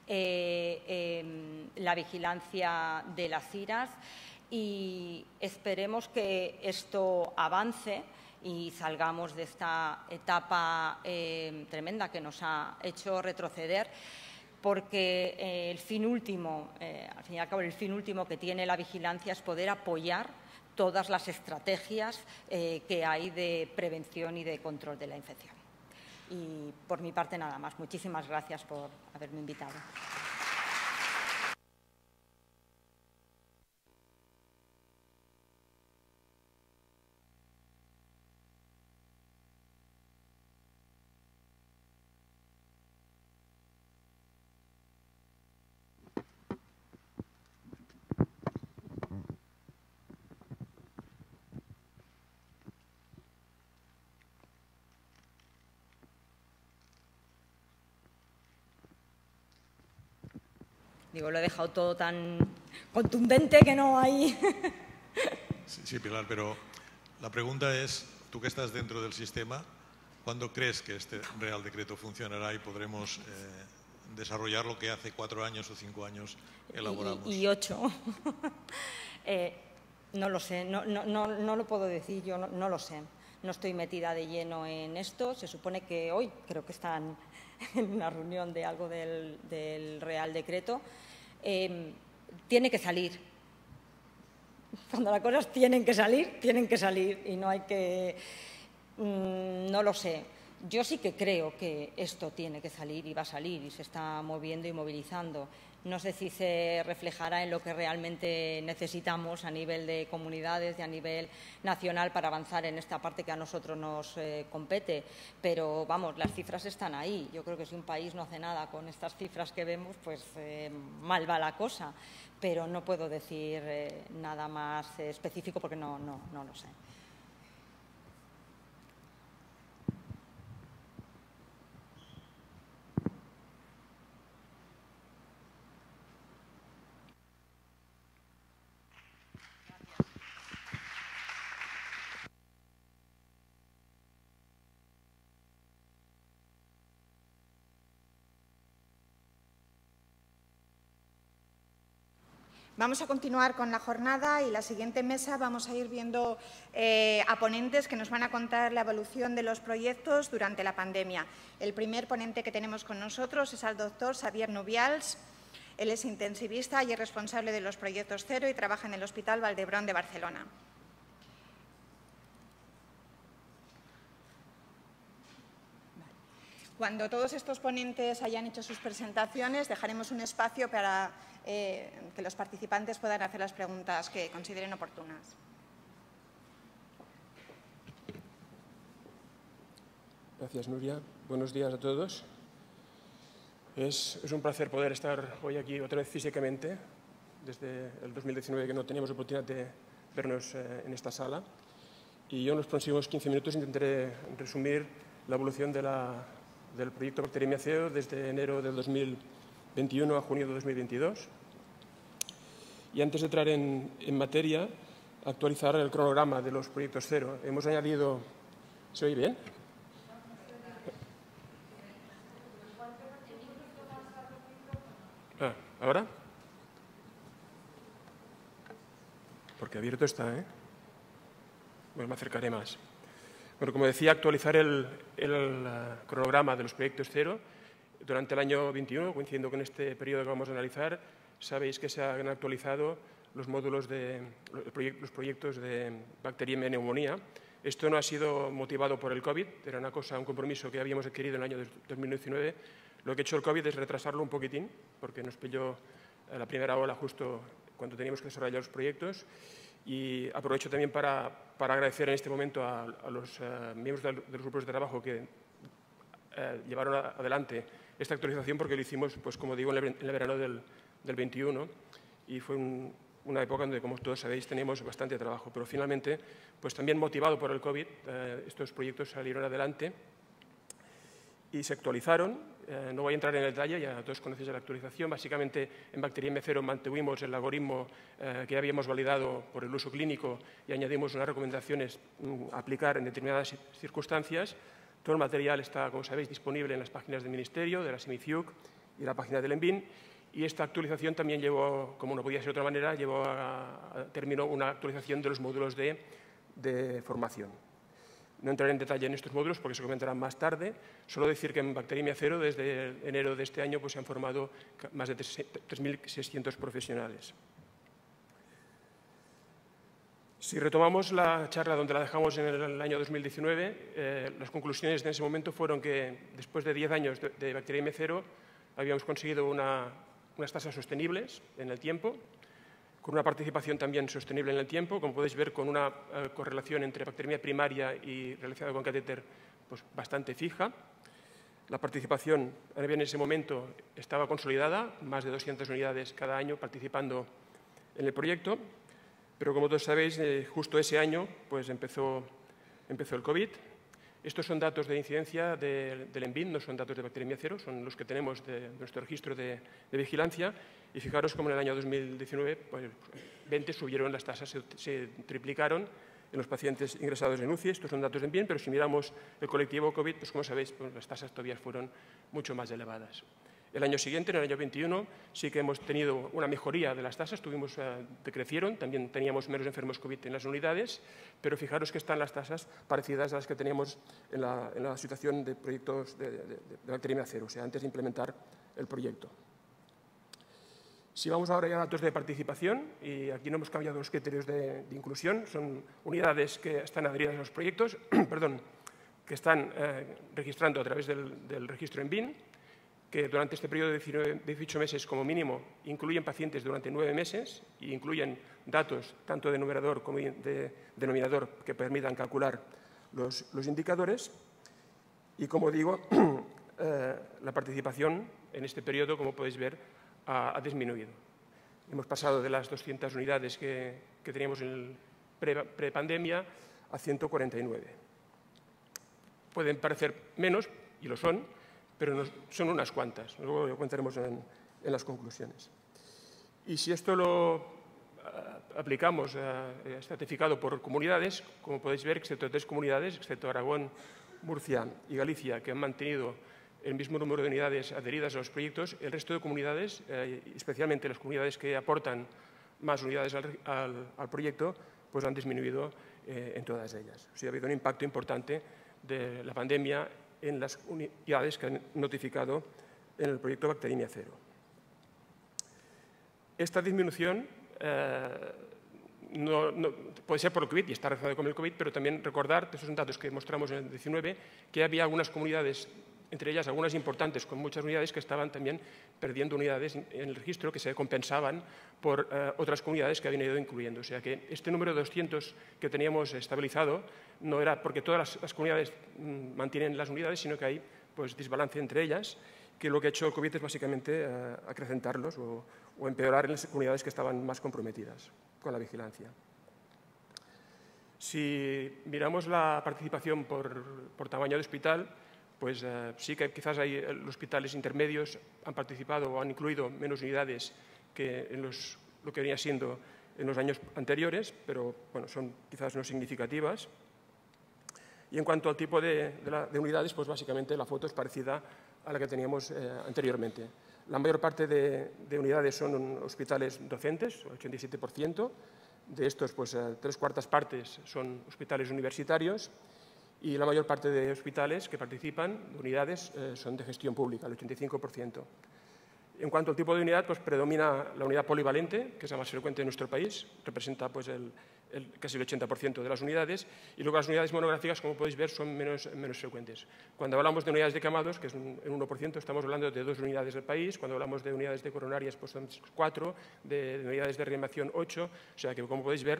la vigilancia de las IRAS, y esperemos que esto avance y salgamos de esta etapa tremenda que nos ha hecho retroceder, porque el fin último, al fin y al cabo, el fin último que tiene la vigilancia es poder apoyar todas las estrategias que hay de prevención y de control de la infección. Y por mi parte nada más. Muchísimas gracias por haberme invitado. Digo, lo he dejado todo tan contundente que no hay. Sí, Pilar, pero la pregunta es, tú que estás dentro del sistema, ¿cuándo crees que este Real Decreto funcionará y podremos desarrollar lo que hace 4 años o 5 años elaboramos? Y 8. No lo sé, no lo puedo decir, yo no lo sé. No estoy metida de lleno en esto. Se supone que hoy creo que están en una reunión de algo del Real Decreto. Tiene que salir. Cuando las cosas tienen que salir y no hay que… no lo sé. Yo sí que creo que esto tiene que salir y va a salir y se está moviendo y movilizando. No sé si se reflejará en lo que realmente necesitamos a nivel de comunidades y a nivel nacional para avanzar en esta parte que a nosotros nos compete, pero vamos, las cifras están ahí. Yo creo que si un país no hace nada con estas cifras que vemos, pues mal va la cosa, pero no puedo decir nada más específico porque no lo sé. Vamos a continuar con la jornada y la siguiente mesa vamos a ir viendo a ponentes que nos van a contar la evolución de los proyectos durante la pandemia. El primer ponente que tenemos con nosotros es el doctor Xavier Nubials. Él es intensivista y es responsable de los proyectos Cero y trabaja en el Hospital Vall d'Hebron de Barcelona. Cuando todos estos ponentes hayan hecho sus presentaciones, dejaremos un espacio para que los participantes puedan hacer las preguntas que consideren oportunas. Gracias, Nuria. Buenos días a todos. Es un placer poder estar hoy aquí otra vez físicamente, desde el 2019 que no teníamos oportunidad de vernos en esta sala. Y yo en los próximos 15 minutos intentaré resumir la evolución del proyecto Bacteriemia Cero desde enero del 2021 a junio de 2022. Y antes de entrar en materia, actualizar el cronograma de los proyectos Cero. Hemos añadido… ¿Se oye bien? ¿Ahora? Porque abierto está, ¿eh? Bueno, me acercaré más. Bueno, como decía, actualizar el cronograma de los proyectos Cero. Durante el año 21, coincidiendo con este periodo que vamos a analizar, sabéis que se han actualizado los módulos los proyectos de bacteriemia y neumonía. Esto no ha sido motivado por el COVID, era un compromiso que habíamos adquirido en el año 2019. Lo que ha hecho el COVID es retrasarlo un poquitín, porque nos pilló la primera ola justo cuando teníamos que desarrollar los proyectos. Y aprovecho también para agradecer en este momento a los miembros de los grupos de trabajo que llevaron adelante esta actualización, porque lo hicimos, pues como digo, en el verano del 21, y fue una época donde, como todos sabéis, teníamos bastante trabajo. Pero finalmente, pues también motivado por el COVID, estos proyectos salieron adelante y se actualizaron. No voy a entrar en el detalle, ya todos conocéis la actualización. Básicamente, en Bacteriemia Cero mantuvimos el algoritmo que habíamos validado por el uso clínico y añadimos unas recomendaciones a aplicar en determinadas circunstancias. Todo el material está, como sabéis, disponible en las páginas del Ministerio, de la SIMICIUC y la página del ENVIN. Y esta actualización también llevó, como no podía ser de otra manera, llevó a término una actualización de los módulos de formación. No entraré en detalle en estos módulos porque se comentarán más tarde. Solo decir que en Bacteriemia Cero, desde enero de este año, pues se han formado más de 3.600 profesionales. Si retomamos la charla donde la dejamos en el año 2019, las conclusiones de ese momento fueron que después de 10 años de Bacteriemia Cero habíamos conseguido unas tasas sostenibles en el tiempo, con una participación también sostenible en el tiempo, como podéis ver, con una correlación entre bacteriemia primaria y realizada con catéter pues, bastante fija. La participación en ese momento estaba consolidada, más de 200 unidades cada año participando en el proyecto, pero como todos sabéis, justo ese año pues, empezó el COVID. Estos son datos de incidencia del ENVIN, no son datos de Bacteriemia Cero, son los que tenemos de nuestro registro de vigilancia. Y fijaros cómo en el año 2019, pues, 20 subieron las tasas, se triplicaron en los pacientes ingresados en UCI. Estos son datos de ENVIN, pero si miramos el colectivo COVID, pues como sabéis, pues, las tasas todavía fueron mucho más elevadas. El año siguiente, en el año 21, sí que hemos tenido una mejoría de las tasas, decrecieron, también teníamos menos enfermos COVID en las unidades, pero fijaros que están las tasas parecidas a las que teníamos en la situación de proyectos de Bacteriemia Cero, o sea, antes de implementar el proyecto. Si vamos ahora ya a datos de participación, y aquí no hemos cambiado los criterios de inclusión, son unidades que están adheridas a los proyectos, que están registrando a través del registro ENVIN, que durante este periodo de 18 meses como mínimo incluyen pacientes durante 9 meses y incluyen datos tanto de numerador como de denominador que permitan calcular los indicadores. Y como digo, la participación en este periodo, como podéis ver, ha disminuido. Hemos pasado de las 200 unidades que teníamos en pre-pandemia a 149. Pueden parecer menos, y lo son, pero son unas cuantas. Luego lo contaremos en las conclusiones. Y si esto lo aplicamos estratificado por comunidades, como podéis ver, excepto 3 comunidades, excepto Aragón, Murcia y Galicia, que han mantenido el mismo número de unidades adheridas a los proyectos, el resto de comunidades, especialmente las comunidades que aportan más unidades al proyecto, pues han disminuido en todas ellas. O sea, ha habido un impacto importante de la pandemia en las unidades que han notificado en el proyecto Bacteriemia Cero. Esta disminución puede ser por el COVID y está relacionado con el COVID, pero también recordar, estos son datos que mostramos en el 19, que había algunas comunidades, entre ellas algunas importantes con muchas unidades, que estaban también perdiendo unidades en el registro que se compensaban por otras comunidades que habían ido incluyendo. O sea que este número de 200 que teníamos estabilizado no era porque todas las comunidades mantienen las unidades, sino que hay pues, desbalance entre ellas, que lo que ha hecho el COVID es básicamente acrecentarlos o empeorar en las comunidades que estaban más comprometidas con la vigilancia. Si miramos la participación por tamaño de hospital, pues sí que quizás los hospitales intermedios han participado o han incluido menos unidades que en lo que venía siendo en los años anteriores, pero bueno, son quizás no significativas. Y en cuanto al tipo de unidades, pues básicamente la foto es parecida a la que teníamos anteriormente. La mayor parte de unidades son hospitales docentes, 87%. De estos, pues 3/4 partes son hospitales universitarios y la mayor parte de hospitales que participan, de unidades, son de gestión pública, el 85%. En cuanto al tipo de unidad, pues predomina la unidad polivalente, que es la más frecuente en nuestro país, representa pues, casi el 80% de las unidades, y luego las unidades monográficas, como podéis ver, son menos frecuentes. Cuando hablamos de unidades de camados, que es un 1%, estamos hablando de 2 unidades del país. Cuando hablamos de unidades de coronarias, pues son 4, de unidades de reanimación 8, o sea que, como podéis ver,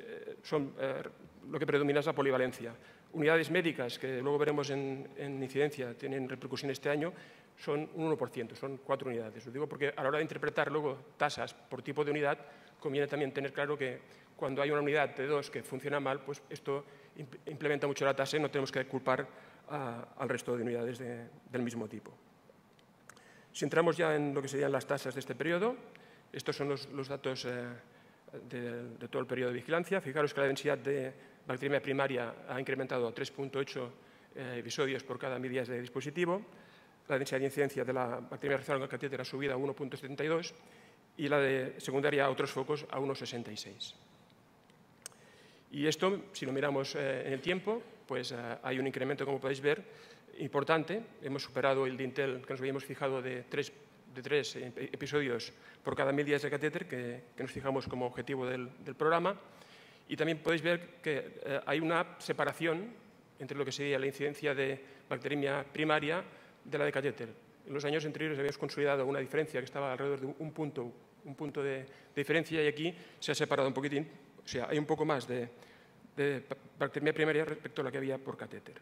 lo que predomina es la polivalencia. Unidades médicas, que luego veremos en incidencia, tienen repercusión este año, son un 1%, son 4 unidades. Lo digo porque a la hora de interpretar luego tasas por tipo de unidad, conviene también tener claro que cuando hay una unidad de 2 que funciona mal, pues esto implementa mucho la tasa y no tenemos que culpar al resto de unidades del mismo tipo. Si entramos ya en lo que serían las tasas de este periodo, estos son los datos de todo el periodo de vigilancia. Fijaros que la densidad de bacteriemia primaria ha incrementado a 3,8 episodios por cada 1000 días de dispositivo. La densidad de incidencia de la bacteria realizada con catéter ha subido a 1,72 y la de secundaria a otros focos a 1,66. Y esto, si lo miramos en el tiempo, pues hay un incremento, como podéis ver, importante. Hemos superado el dintel que nos habíamos fijado de tres episodios por cada 1000 días de catéter que nos fijamos como objetivo del programa. Y también podéis ver que hay una separación entre lo que sería la incidencia de bacteriemia primaria de la de catéter. En los años anteriores habíamos consolidado una diferencia que estaba alrededor de un punto de diferencia, y aquí se ha separado un poquitín. O sea, hay un poco más de bacteriemia primaria respecto a la que había por catéter.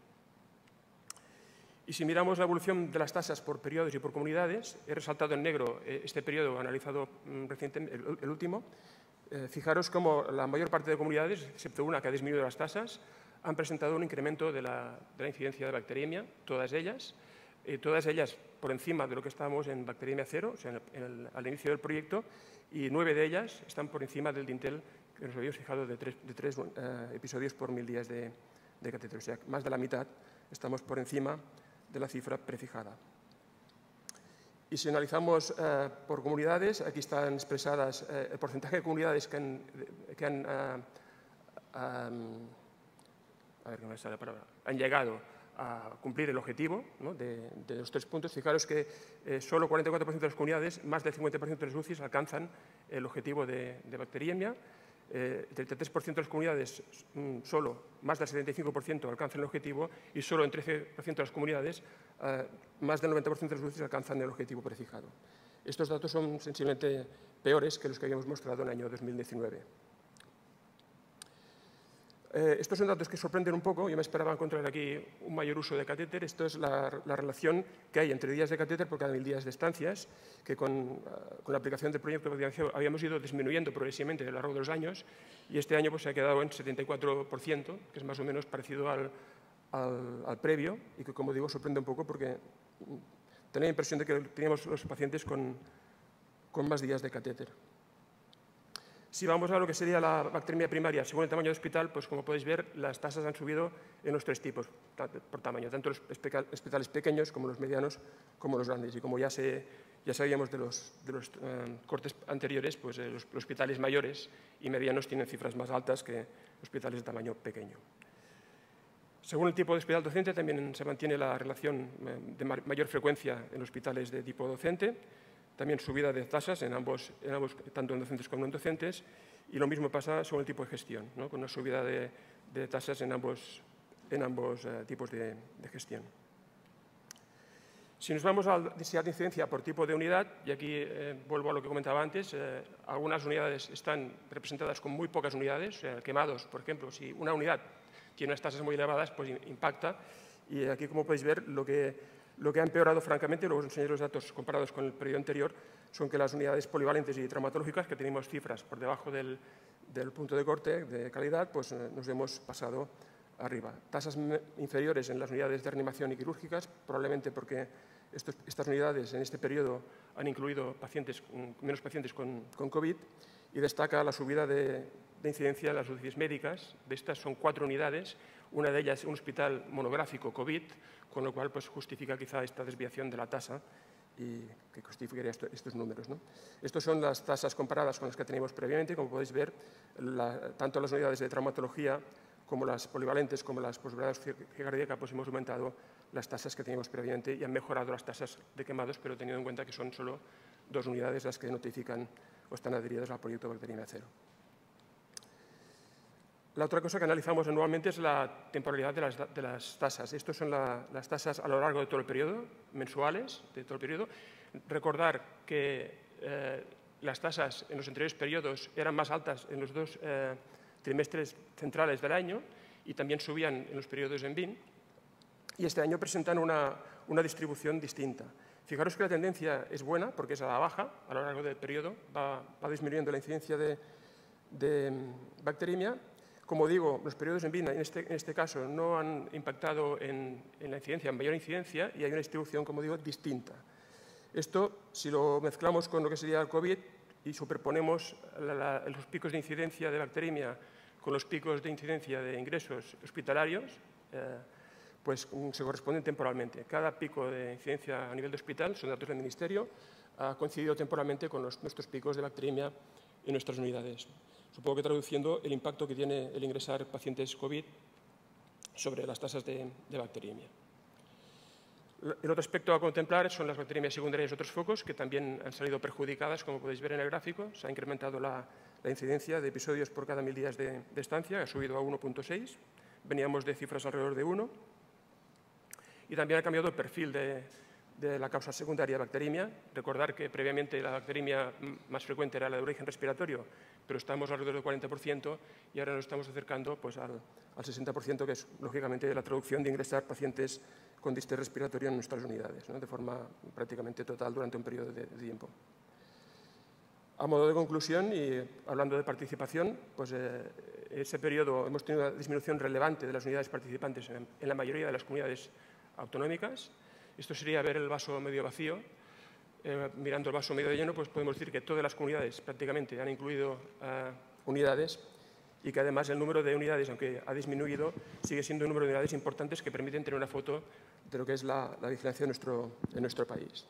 Y si miramos la evolución de las tasas por periodos y por comunidades, he resaltado en negro este periodo analizado recientemente, el último. Fijaros cómo la mayor parte de comunidades, excepto una que ha disminuido las tasas, han presentado un incremento de la incidencia de bacteriemia, todas ellas por encima de lo que estábamos en bacteriemia cero, o sea, al inicio del proyecto, y 9 de ellas están por encima del dintel que nos habíamos fijado de 3 episodios por 1000 días de catéter. O sea, más de la mitad estamos por encima de la cifra prefijada. Y si analizamos por comunidades, aquí están expresadas el porcentaje de comunidades que han llegado a cumplir el objetivo, ¿no?, de los 3 puntos. Fijaros que solo 44% de las comunidades, más del 50% de las UCIs, alcanzan el objetivo de bacteriemia. El 33% de las comunidades, solo más del 75% alcanzan el objetivo, y solo en 13% de las comunidades, más del 90% de las UCIs alcanzan el objetivo prefijado. Estos datos son sensiblemente peores que los que habíamos mostrado en el año 2019. Estos son datos que sorprenden un poco. Yo me esperaba encontrar aquí un mayor uso de catéter. Esto es la relación que hay entre días de catéter por cada 1000 días de estancias, que con la aplicación del proyecto de investigación habíamos ido disminuyendo progresivamente a lo largo de los años, y este año pues, se ha quedado en 74%, que es más o menos parecido al previo, y que, como digo, sorprende un poco porque tenía la impresión de que teníamos los pacientes con más días de catéter. Si vamos a lo que sería la bacteriemia primaria, según el tamaño del hospital, pues como podéis ver, las tasas han subido en los 3 tipos por tamaño, tanto los hospitales pequeños como los medianos como los grandes. Y como ya sabíamos de los cortes anteriores, pues los hospitales mayores y medianos tienen cifras más altas que hospitales de tamaño pequeño. Según el tipo de hospital docente, también se mantiene la relación de mayor frecuencia en hospitales de tipo docente. También subida de tasas en ambos, tanto en docentes como en docentes, y lo mismo pasa según el tipo de gestión, ¿no?, con una subida de tasas en ambos tipos de gestión. Si nos vamos a la densidad de incidencia por tipo de unidad, y aquí vuelvo a lo que comentaba antes, algunas unidades están representadas con muy pocas unidades, o sea, quemados, por ejemplo. Si una unidad tiene unas tasas muy elevadas, pues impacta, y aquí, como podéis ver, lo que ha empeorado francamente, luego os enseñaré los datos comparados con el periodo anterior, son que las unidades polivalentes y traumatológicas, que tenemos cifras por debajo del punto de corte de calidad, pues nos hemos pasado arriba. Tasas inferiores en las unidades de reanimación y quirúrgicas, probablemente porque estas unidades en este periodo han incluido menos pacientes con COVID, y destaca la subida de incidencia en las UCIs médicas. De estas son 4 unidades, una de ellas un hospital monográfico COVID, con lo cual pues, justifica quizá esta desviación de la tasa y que justificaría estos números, ¿no? Estas son las tasas comparadas con las que teníamos previamente. Como podéis ver, tanto las unidades de traumatología como las polivalentes como las posoperadas cardíacas, pues hemos aumentado las tasas que teníamos previamente y han mejorado las tasas de quemados, pero teniendo en cuenta que son solo 2 unidades las que notifican o están adheridas al proyecto Bacteriemia Cero. La otra cosa que analizamos anualmente es la temporalidad de las tasas. Estas son las tasas a lo largo de todo el periodo, mensuales de todo el periodo. Recordar que las tasas en los anteriores periodos eran más altas en los 2 trimestres centrales del año y también subían en los periodos en BIN. Y este año presentan una distribución distinta. Fijaros que la tendencia es buena porque es a la baja a lo largo del periodo, va disminuyendo la incidencia de bacteriemia. Como digo, los periodos en BIN en este caso no han impactado en la incidencia, en mayor incidencia, y hay una distribución, como digo, distinta. Esto, si lo mezclamos con lo que sería el COVID y superponemos los picos de incidencia de bacteriemia con los picos de incidencia de ingresos hospitalarios, pues se corresponden temporalmente. Cada pico de incidencia a nivel de hospital, son datos del Ministerio, ha coincidido temporalmente con nuestros picos de bacteriemia en nuestras unidades. supongo que traduciendo el impacto que tiene el ingresar pacientes COVID sobre las tasas de bacteriemia. El otro aspecto a contemplar son las bacteriemias secundarias y otros focos, que también han salido perjudicadas, como podéis ver en el gráfico. Se ha incrementado la incidencia de episodios por cada 1000 días de estancia, ha subido a 1,6. Veníamos de cifras alrededor de 1. Y también ha cambiado el perfil de la causa secundaria de bacteriemia. Recordar que previamente la bacteriemia más frecuente era la de origen respiratorio, pero estamos alrededor del 40% y ahora nos estamos acercando pues, al 60%, que es lógicamente la traducción de ingresar pacientes con distrés respiratorio en nuestras unidades, ¿no? De forma prácticamente total durante un periodo de tiempo. A modo de conclusión y hablando de participación, pues ese periodo hemos tenido una disminución relevante de las unidades participantes en la mayoría de las comunidades autonómicas. Esto sería ver el vaso medio vacío. Mirando el vaso medio lleno, pues podemos decir que todas las comunidades prácticamente han incluido unidades y que además el número de unidades, aunque ha disminuido, sigue siendo un número de unidades importantes que permiten tener una foto de lo que es la vigilancia de nuestro país.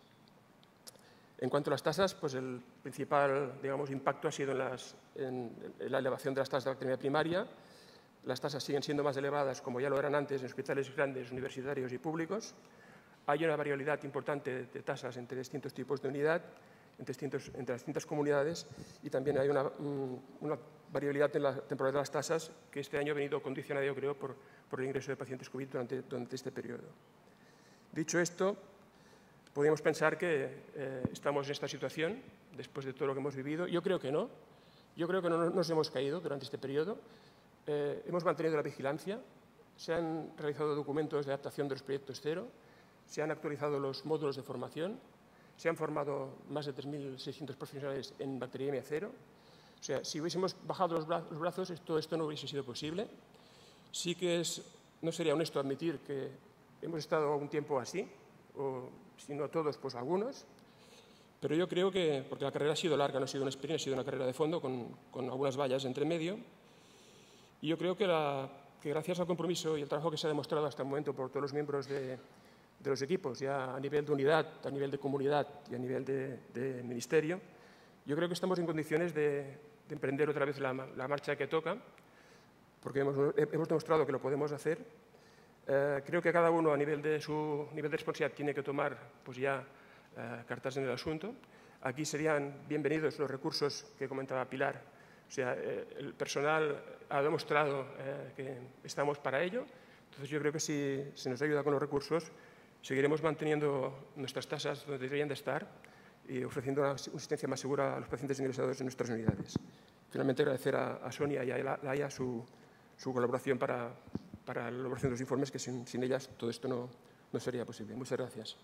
En cuanto a las tasas, pues el principal, digamos, impacto ha sido en la elevación de las tasas de bacteriemia primaria. Las tasas siguen siendo más elevadas, como ya lo eran antes, en hospitales grandes, universitarios y públicos. Hay una variabilidad importante de tasas entre distintos tipos de unidad, entre las distintas comunidades, y también hay una variabilidad en la temporalidad de las tasas que este año ha venido condicionada, yo creo, por el ingreso de pacientes COVID durante este periodo. Dicho esto, podríamos pensar que estamos en esta situación después de todo lo que hemos vivido. Yo creo que no. Yo creo que no nos hemos caído durante este periodo. Hemos mantenido la vigilancia. Se han realizado documentos de adaptación de los proyectos cero. Se han actualizado los módulos de formación. Se han formado más de 3.600 profesionales en bacteriemia cero. O sea, si hubiésemos bajado los brazos, todo esto no hubiese sido posible. Sí que no sería honesto admitir que hemos estado un tiempo así, o si no todos, pues algunos, pero yo creo que, porque la carrera ha sido larga, no ha sido una sprint, ha sido una carrera de fondo con algunas vallas entre medio, y yo creo que gracias al compromiso y el trabajo que se ha demostrado hasta el momento por todos los miembros de los equipos, ya a nivel de unidad, a nivel de comunidad y a nivel de ministerio, yo creo que estamos en condiciones de emprender otra vez la marcha que toca, porque hemos demostrado que lo podemos hacer. Creo que cada uno a nivel de su nivel de responsabilidad tiene que tomar pues ya cartas en el asunto. Aquí serían bienvenidos los recursos que comentaba Pilar. O sea, el personal ha demostrado que estamos para ello. Entonces yo creo que si se nos ayuda con los recursos, seguiremos manteniendo nuestras tasas donde deberían de estar y ofreciendo una asistencia más segura a los pacientes ingresados en nuestras unidades. Finalmente agradecer a Sonia y a Laia su colaboración para la elaboración de los informes, que sin ellas todo esto no sería posible. Muchas gracias.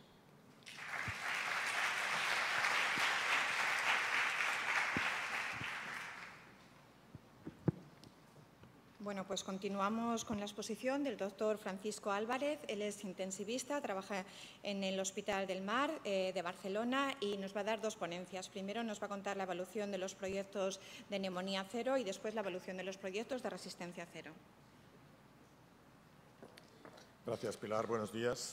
Bueno, pues continuamos con la exposición del doctor Francisco Álvarez. Él es intensivista, trabaja en el Hospital del Mar de Barcelona y nos va a dar dos ponencias. Primero nos va a contar la evaluación de los proyectos de neumonía cero y después la evaluación de los proyectos de resistencia cero. Gracias, Pilar. Buenos días.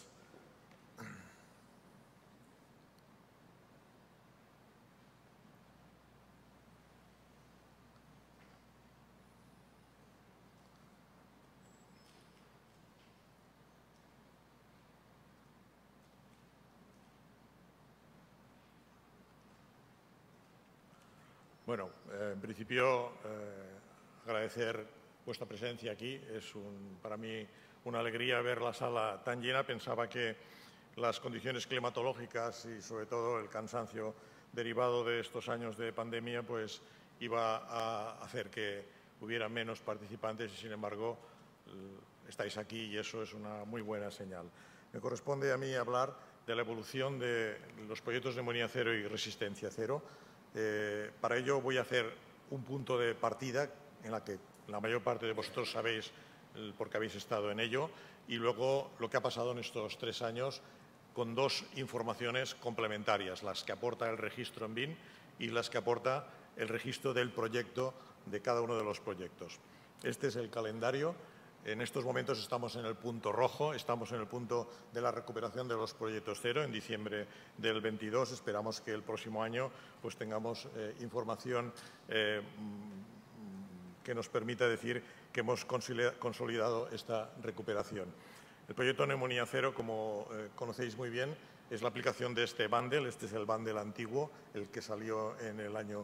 Bueno, en principio, agradecer vuestra presencia aquí. Es para mí una alegría ver la sala tan llena. Pensaba que las condiciones climatológicas y, sobre todo, el cansancio derivado de estos años de pandemia, pues iba a hacer que hubiera menos participantes y, sin embargo, estáis aquí y eso es una muy buena señal. Me corresponde a mí hablar de la evolución de los proyectos de neumonía cero y resistencia cero. Para ello voy a hacer un punto de partida en la que la mayor parte de vosotros sabéis porque habéis estado en ello y luego lo que ha pasado en estos 3 años con dos informaciones complementarias, las que aporta el registro en BIN y las que aporta el registro del proyecto de cada uno de los proyectos. Este es el calendario. En estos momentos estamos en el punto rojo, estamos en el punto de la recuperación de los proyectos cero. En diciembre del 22 esperamos que el próximo año pues tengamos información que nos permita decir que hemos consolidado esta recuperación. El proyecto Neumonía Cero, como conocéis muy bien, es la aplicación de este bundle. Este es el bundle antiguo, el que salió en el año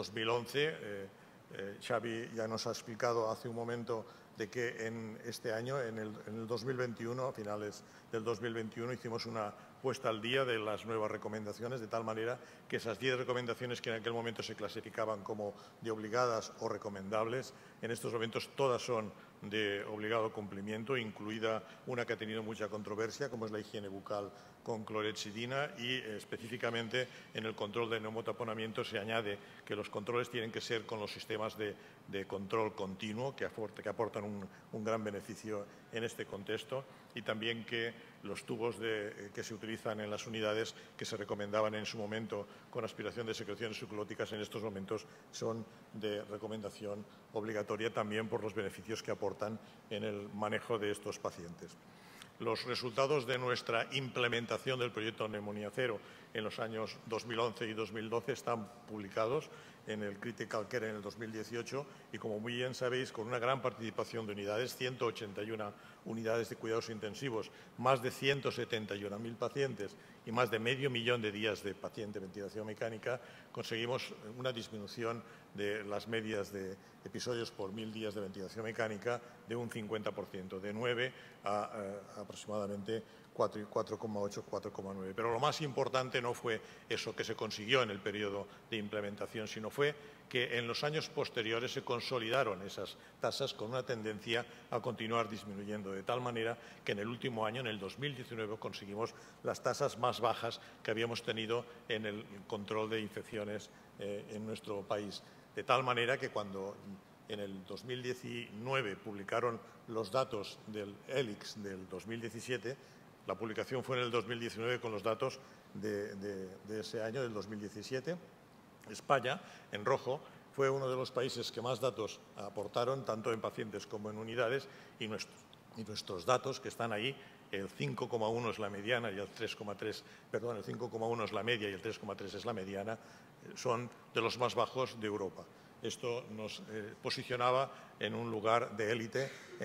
2011. Xavi ya nos ha explicado hace un momento de que en este año, en el 2021, a finales del 2021, hicimos una puesta al día de las nuevas recomendaciones, de tal manera que esas 10 recomendaciones que en aquel momento se clasificaban como de obligadas o recomendables, en estos momentos todas son de obligado cumplimiento, incluida una que ha tenido mucha controversia, como es la higiene bucal con clorhexidina, y específicamente en el control de neumotaponamiento se añade que los controles tienen que ser con los sistemas de control continuo, que aportan un gran beneficio en este contexto, y también que los tubos que se utilizan en las unidades que se recomendaban en su momento con aspiración de secreciones sucrolóticas en estos momentos son de recomendación obligatoria también por los beneficios que aportan en el manejo de estos pacientes. Los resultados de nuestra implementación del proyecto Neumonía Cero en los años 2011 y 2012 están publicados en el Critical Care en el 2018 y, como muy bien sabéis, con una gran participación de unidades, 181 unidades de cuidados intensivos, más de 171.000 pacientes y más de medio millón de días de paciente ventilación mecánica, conseguimos una disminución de las medias de episodios por 1.000 días de ventilación mecánica de un 50%, de 9 a aproximadamente 4,8, 4,9. Pero lo más importante no fue eso que se consiguió en el periodo de implementación, sino fue que en los años posteriores se consolidaron esas tasas con una tendencia a continuar disminuyendo, de tal manera que en el último año, en el 2019, conseguimos las tasas más bajas que habíamos tenido en el control de infecciones en nuestro país. De tal manera que cuando en el 2019 publicaron los datos del ELIX del 2017, la publicación fue en el 2019 con los datos de ese año, del 2017. España, en rojo, fue uno de los países que más datos aportaron, tanto en pacientes como en unidades, y nuestros datos, que están ahí, el 5,1 es la mediana y el 3,3, perdón, el 5,1 es la media y el 3,3 es la mediana, son de los más bajos de Europa. Esto nos posicionaba en un lugar de élite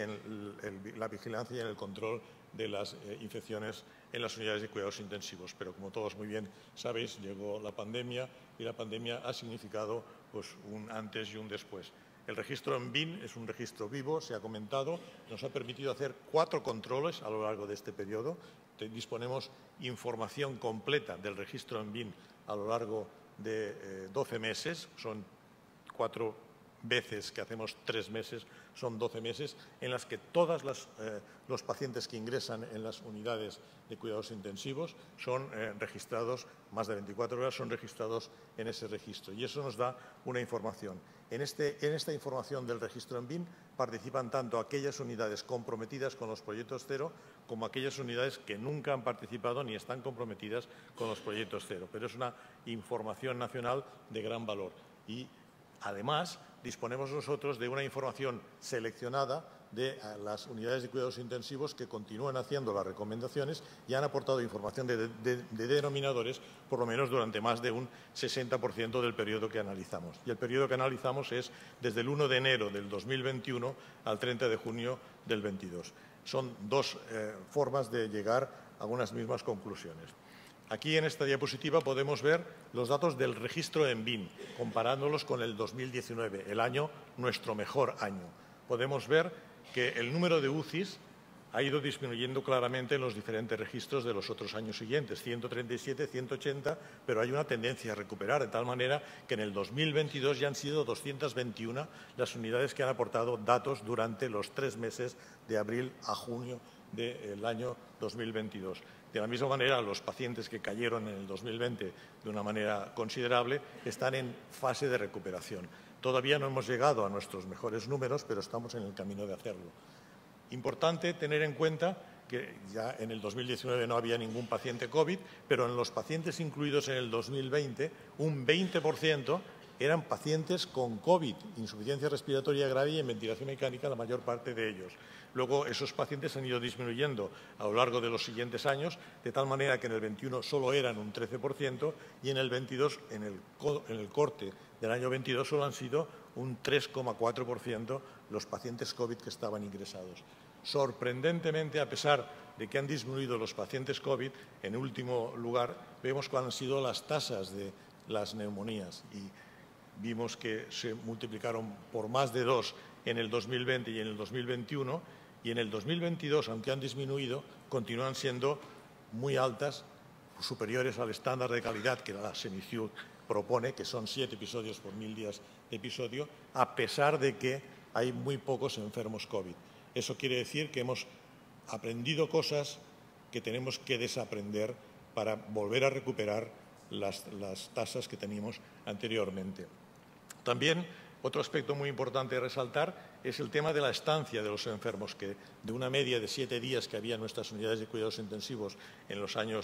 en la vigilancia y en el control de las infecciones en las unidades de cuidados intensivos. Pero, como todos muy bien sabéis, llegó la pandemia y la pandemia ha significado pues, un antes y un después. El registro en BIN es un registro vivo, se ha comentado, nos ha permitido hacer 4 controles a lo largo de este periodo. Disponemos información completa del registro en BIN a lo largo de 12 meses, son 4 veces que hacemos 3 meses, son 12 meses, en las que todos los pacientes que ingresan en las unidades de cuidados intensivos son registrados, más de 24 horas son registrados en ese registro, y eso nos da una información. En esta información del registro en BIN participan tanto aquellas unidades comprometidas con los proyectos cero como aquellas unidades que nunca han participado ni están comprometidas con los proyectos cero, pero es una información nacional de gran valor. Y además, disponemos nosotros de una información seleccionada de las unidades de cuidados intensivos que continúan haciendo las recomendaciones y han aportado información de denominadores por lo menos durante más de un 60% del periodo que analizamos. Y el periodo que analizamos es desde el 1 de enero del 2021 al 30 de junio del 22. Son 2 formas de llegar a unas mismas conclusiones. Aquí en esta diapositiva podemos ver los datos del registro en BIN, comparándolos con el 2019, el año, nuestro mejor año. Podemos ver que el número de UCIs ha ido disminuyendo claramente en los diferentes registros de los otros años siguientes, 137, 180, pero hay una tendencia a recuperar, de tal manera que en el 2022 ya han sido 221 las unidades que han aportado datos durante los 3 meses de abril a junio del año 2022. De la misma manera, los pacientes que cayeron en el 2020 de una manera considerable están en fase de recuperación. Todavía no hemos llegado a nuestros mejores números, pero estamos en el camino de hacerlo. Importante tener en cuenta que ya en el 2019 no había ningún paciente COVID, pero en los pacientes incluidos en el 2020, un 20% eran pacientes con COVID, insuficiencia respiratoria grave y en ventilación mecánica la mayor parte de ellos. Luego, esos pacientes han ido disminuyendo a lo largo de los siguientes años, de tal manera que en el 21 solo eran un 13% y en el 22, en el corte del año 22, solo han sido un 3,4% los pacientes COVID que estaban ingresados. Sorprendentemente, a pesar de que han disminuido los pacientes COVID, en último lugar vemos cuáles han sido las tasas de las neumonías y vimos que se multiplicaron por más de 2 en el 2020 y en el 2021, y en el 2022, aunque han disminuido, continúan siendo muy altas, superiores al estándar de calidad que la SEMICIUD propone, que son 7 episodios por 1000 días de episodio, a pesar de que hay muy pocos enfermos COVID. Eso quiere decir que hemos aprendido cosas que tenemos que desaprender para volver a recuperar las tasas que teníamos anteriormente. También otro aspecto muy importante de resaltar es el tema de la estancia de los enfermos, que de una media de 7 días que había en nuestras unidades de cuidados intensivos en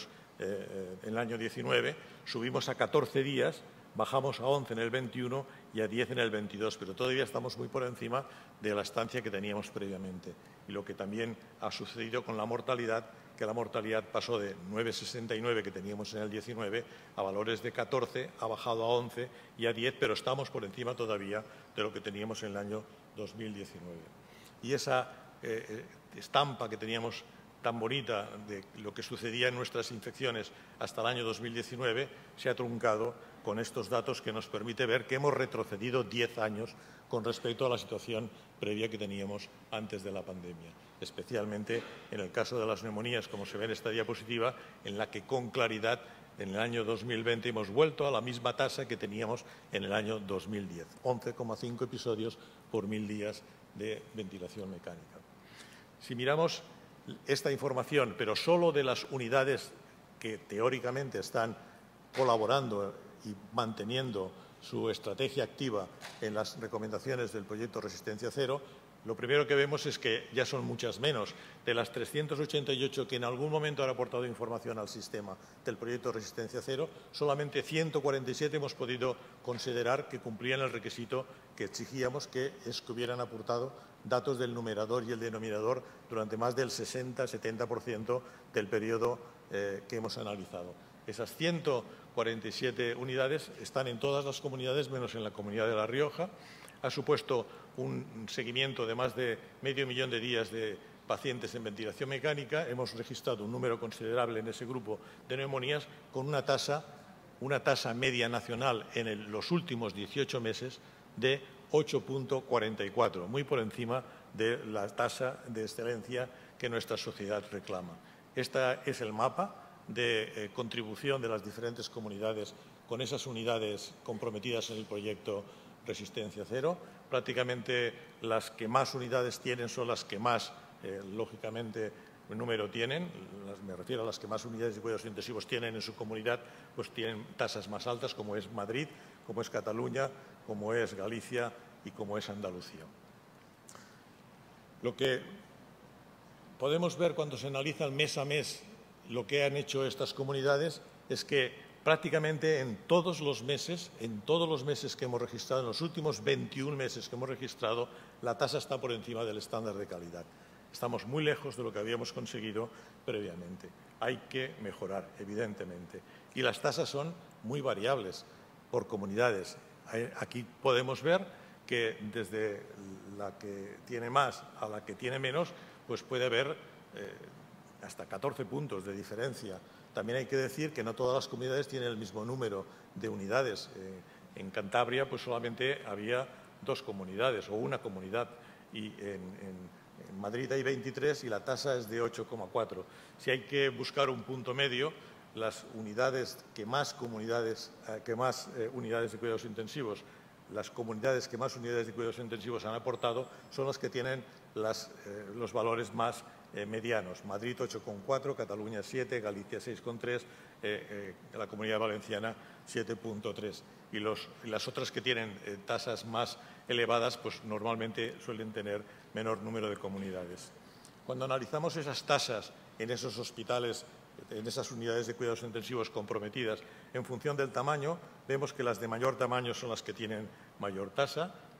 el año 19, subimos a 14 días, bajamos a 11 en el 21 y a 10 en el 22, pero todavía estamos muy por encima de la estancia que teníamos previamente. Y lo que también ha sucedido con la mortalidad, que la mortalidad pasó de 9,69 que teníamos en el 19 a valores de 14, ha bajado a 11 y a 10, pero estamos por encima todavía de lo que teníamos en el año 2019. Y esa estampa que teníamos tan bonita de lo que sucedía en nuestras infecciones hasta el año 2019 se ha truncado con estos datos que nos permite ver que hemos retrocedido 10 años con respecto a la situación previa que teníamos antes de la pandemia, especialmente en el caso de las neumonías, como se ve en esta diapositiva, en la que con claridad en el año 2020 hemos vuelto a la misma tasa que teníamos en el año 2010, 11,5 episodios por 1000 días de ventilación mecánica. Si miramos esta información, pero solo de las unidades que teóricamente están colaborando y manteniendo su estrategia activa en las recomendaciones del proyecto Resistencia Cero, lo primero que vemos es que ya son muchas menos. De las 388 que en algún momento han aportado información al sistema del proyecto Resistencia Cero, solamente 147 hemos podido considerar que cumplían el requisito que exigíamos, que es que hubieran aportado datos del numerador y el denominador durante más del 60-70% del periodo que hemos analizado. Esas 147 unidades están en todas las comunidades, menos en la comunidad de La Rioja. Ha supuesto un seguimiento de más de 500.000 de días de pacientes en ventilación mecánica. Hemos registrado un número considerable en ese grupo de neumonías con una tasa media nacional en los últimos 18 meses de 8,44, muy por encima de la tasa de excelencia que nuestra sociedad reclama. Este es el mapa de contribución de las diferentes comunidades con esas unidades comprometidas en el proyecto Resistencia Cero. Prácticamente las que más unidades tienen son las que más, lógicamente, número tienen. Me refiero a las que más unidades de cuidados intensivos tienen en su comunidad, pues tienen tasas más altas, como es Madrid, como es Cataluña, como es Galicia y como es Andalucía. Lo que podemos ver cuando se analiza mes a mes lo que han hecho estas comunidades es que prácticamente en todos los meses que hemos registrado, en los últimos 21 meses que hemos registrado, la tasa está por encima del estándar de calidad. Estamos muy lejos de lo que habíamos conseguido previamente. Hay que mejorar, evidentemente. Y las tasas son muy variables por comunidades. Aquí podemos ver que desde la que tiene más a la que tiene menos, pues puede haber hasta 14 puntos de diferencia. También hay que decir que no todas las comunidades tienen el mismo número de unidades. En Cantabria pues solamente había 2 comunidades o una comunidad, y en Madrid hay 23 y la tasa es de 8,4. Si hay que buscar un punto medio, las unidades que más unidades de cuidados intensivos, las comunidades que más unidades de cuidados intensivos han aportado son las que tienen los valores más medianos. Madrid 8,4, Cataluña 7, Galicia 6,3, la Comunidad Valenciana 7,3. Y las otras que tienen tasas más elevadas, pues normalmente suelen tener menor número de comunidades. Cuando analizamos esas tasas en esos hospitales, en esas unidades de cuidados intensivos comprometidas en función del tamaño, vemos que las de mayor tamaño son las que tienen mayor tasa,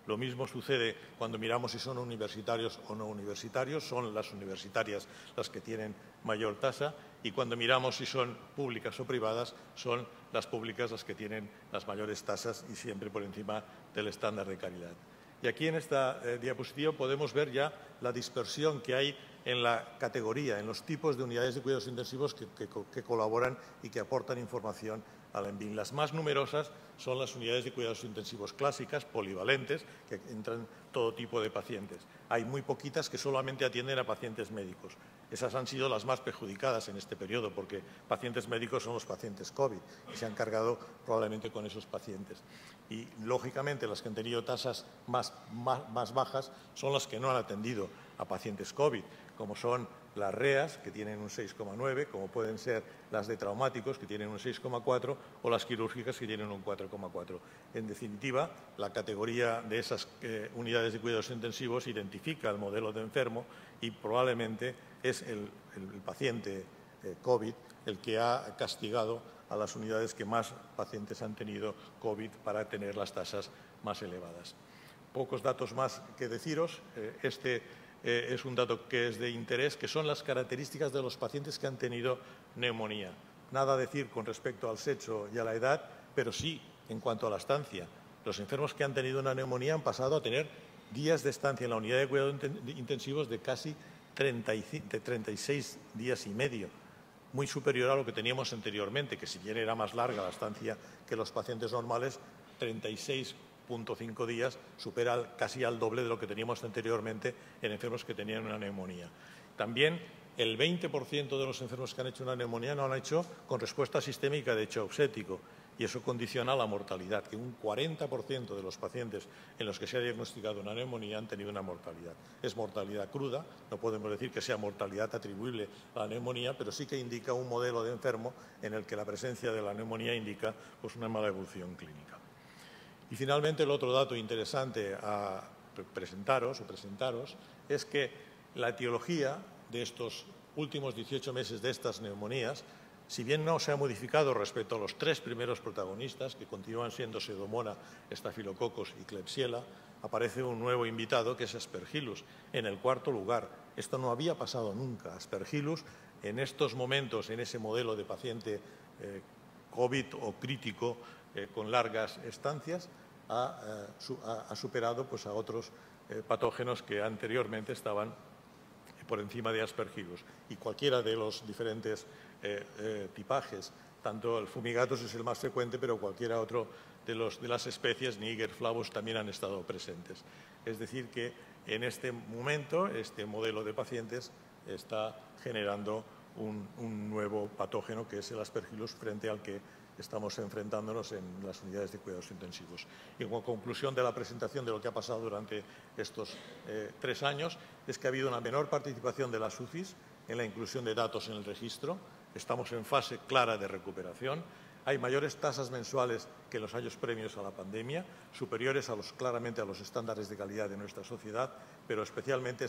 Lo mismo sucede cuando miramos si son universitarios o no universitarios. Son las universitarias las que tienen mayor tasa, y cuando miramos si son públicas o privadas, son las públicas las que tienen las mayores tasas y siempre por encima del estándar de calidad. Y aquí en esta diapositiva podemos ver ya la dispersión que hay en la categoría, en los tipos de unidades de cuidados intensivos que colaboran y que aportan información a la ENVIN. Las más numerosas son las unidades de cuidados intensivos clásicas, polivalentes, que entran todo tipo de pacientes. Hay muy poquitas que solamente atienden a pacientes médicos. Esas han sido las más perjudicadas en este periodo, porque pacientes médicos son los pacientes COVID y se han cargado probablemente con esos pacientes. Y, lógicamente, las que han tenido tasas más bajas son las que no han atendido a pacientes COVID, como son las REAS, que tienen un 6,9, como pueden ser las de traumáticos, que tienen un 6,4, o las quirúrgicas, que tienen un 4,4. En definitiva, la categoría de esas unidades de cuidados intensivos identifica el modelo de enfermo y probablemente es el paciente COVID el que ha castigado a las unidades que más pacientes han tenido COVID para tener las tasas más elevadas. Pocos datos más que deciros. Es un dato que es de interés, que son las características de los pacientes que han tenido neumonía. Nada a decir con respecto al sexo y a la edad, pero sí en cuanto a la estancia. Los enfermos que han tenido una neumonía han pasado a tener días de estancia en la unidad de cuidados intensivos de casi 36 días y medio, muy superior a lo que teníamos anteriormente, que si bien era más larga la estancia que los pacientes normales, 36,5 días supera casi al doble de lo que teníamos anteriormente en enfermos que tenían una neumonía. También el 20% de los enfermos que han hecho una neumonía no han hecho con respuesta sistémica de shock séptico, y eso condiciona la mortalidad, que un 40% de los pacientes en los que se ha diagnosticado una neumonía han tenido una mortalidad. Es mortalidad cruda, no podemos decir que sea mortalidad atribuible a la neumonía, pero sí que indica un modelo de enfermo en el que la presencia de la neumonía indica pues, una mala evolución clínica. Y finalmente, el otro dato interesante a presentaros es que la etiología de estos últimos 18 meses de estas neumonías, si bien no se ha modificado respecto a los 3 primeros protagonistas, que continúan siendo Pseudomonas, Staphylococcus y Klebsiella, aparece un nuevo invitado que es Aspergillus, en el 4º lugar. Esto no había pasado nunca. Aspergillus, en estos momentos, en ese modelo de paciente COVID o crítico con largas estancias, ha superado pues, a otros patógenos que anteriormente estaban por encima de Aspergillus. Y cualquiera de los diferentes tipajes, tanto el Fumigatus es el más frecuente, pero cualquiera otro de las especies, Niger, Flavus, también han estado presentes. Es decir, que en este momento, este modelo de pacientes está generando un nuevo patógeno, que es el Aspergillus, frente al que estamos enfrentándonos en las unidades de cuidados intensivos. Y como conclusión de la presentación de lo que ha pasado durante estos 3 años, es que ha habido una menor participación de las UCIs en la inclusión de datos en el registro. Estamos en fase clara de recuperación. Hay mayores tasas mensuales que en los años previos a la pandemia, superiores claramente a los estándares de calidad de nuestra sociedad, pero especialmente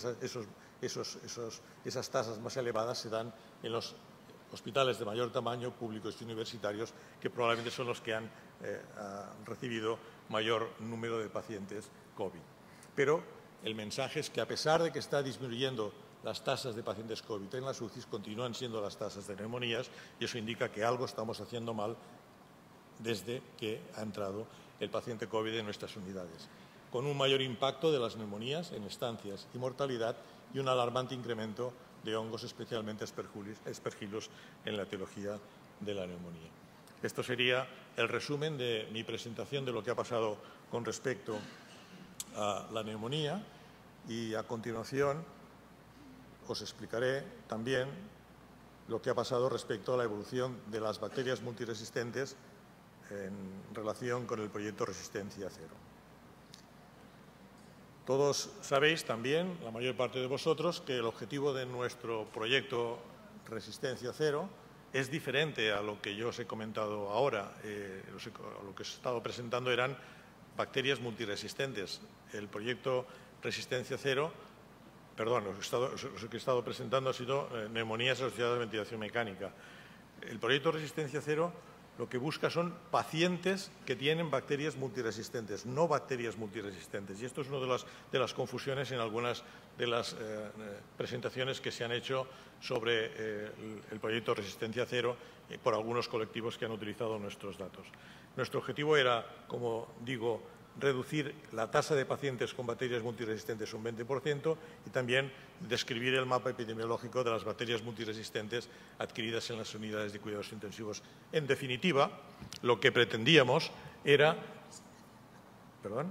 esas tasas más elevadas se dan en los hospitales de mayor tamaño, públicos y universitarios, que probablemente son los que han recibido mayor número de pacientes COVID. Pero el mensaje es que, a pesar de que está disminuyendo las tasas de pacientes COVID en las UCIs, continúan siendo las tasas de neumonías, y eso indica que algo estamos haciendo mal desde que ha entrado el paciente COVID en nuestras unidades, con un mayor impacto de las neumonías en estancias y mortalidad, y un alarmante incremento de hongos, especialmente Aspergillus, en la etiología de la neumonía. Esto sería el resumen de mi presentación de lo que ha pasado con respecto a la neumonía, y a continuación os explicaré también lo que ha pasado respecto a la evolución de las bacterias multiresistentes en relación con el proyecto Resistencia Cero. Todos sabéis también, la mayor parte de vosotros, que el objetivo de nuestro proyecto Resistencia Cero es diferente a lo que yo os he comentado ahora. Lo que os he estado presentando eran bacterias multiresistentes. El proyecto Resistencia Cero, perdón, lo que he estado presentando ha sido neumonías asociadas a ventilación mecánica. El proyecto Resistencia Cero lo que busca son pacientes que tienen bacterias multiresistentes, no bacterias multiresistentes. Y esto es una de las confusiones en algunas de las presentaciones que se han hecho sobre el proyecto Resistencia Cero por algunos colectivos que han utilizado nuestros datos. Nuestro objetivo era, como digo, reducir la tasa de pacientes con bacterias multiresistentes un 20% y también describir el mapa epidemiológico de las bacterias multiresistentes adquiridas en las unidades de cuidados intensivos. En definitiva, lo que pretendíamos era... ¿Perdón?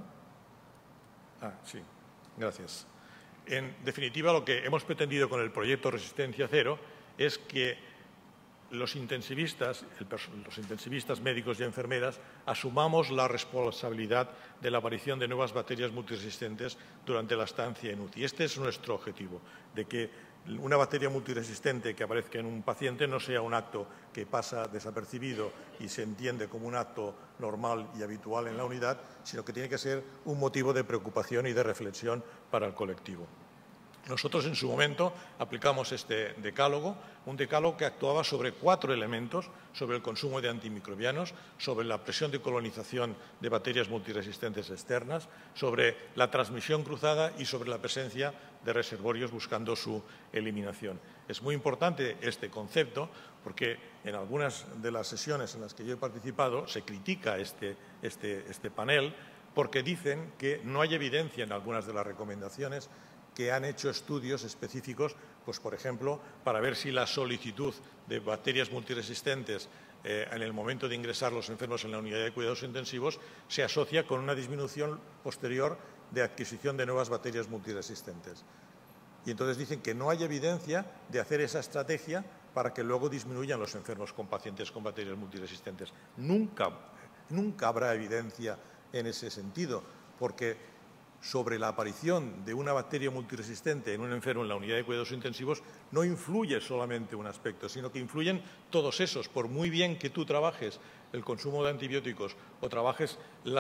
Sí, gracias. En definitiva, lo que hemos pretendido con el proyecto Resistencia Cero es que los intensivistas médicos y enfermeras asumamos la responsabilidad de la aparición de nuevas bacterias multiresistentes durante la estancia en UCI. Este es nuestro objetivo, de que una bacteria multiresistente que aparezca en un paciente no sea un acto que pasa desapercibido y se entiende como un acto normal y habitual en la unidad, sino que tiene que ser un motivo de preocupación y de reflexión para el colectivo. Nosotros en su momento aplicamos este decálogo, un decálogo que actuaba sobre 4 elementos: sobre el consumo de antimicrobianos, sobre la presión de colonización de bacterias multiresistentes externas, sobre la transmisión cruzada y sobre la presencia de reservorios buscando su eliminación. Es muy importante este concepto porque en algunas de las sesiones en las que yo he participado se critica este panel porque dicen que no hay evidencia en algunas de las recomendaciones que han hecho estudios específicos, pues por ejemplo, para ver si la solicitud de bacterias multiresistentes en el momento de ingresar los enfermos en la unidad de cuidados intensivos se asocia con una disminución posterior de adquisición de nuevas bacterias multiresistentes. Y entonces dicen que no hay evidencia de hacer esa estrategia para que luego disminuyan los enfermos con pacientes con bacterias multiresistentes. Nunca habrá evidencia en ese sentido, porque sobre la aparición de una bacteria multiresistente en un enfermo en la unidad de cuidados intensivos no influye solamente un aspecto, sino que influyen todos esos. Por muy bien que tú trabajes el consumo de antibióticos o trabajes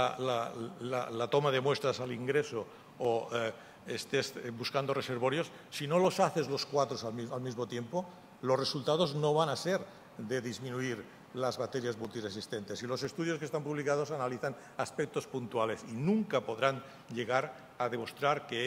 la toma de muestras al ingreso o estés buscando reservorios, si no los haces los 4 al mismo tiempo, los resultados no van a ser de disminuir las bacterias multiresistentes. Y los estudios que están publicados analizan aspectos puntuales y nunca podrán llegar a demostrar que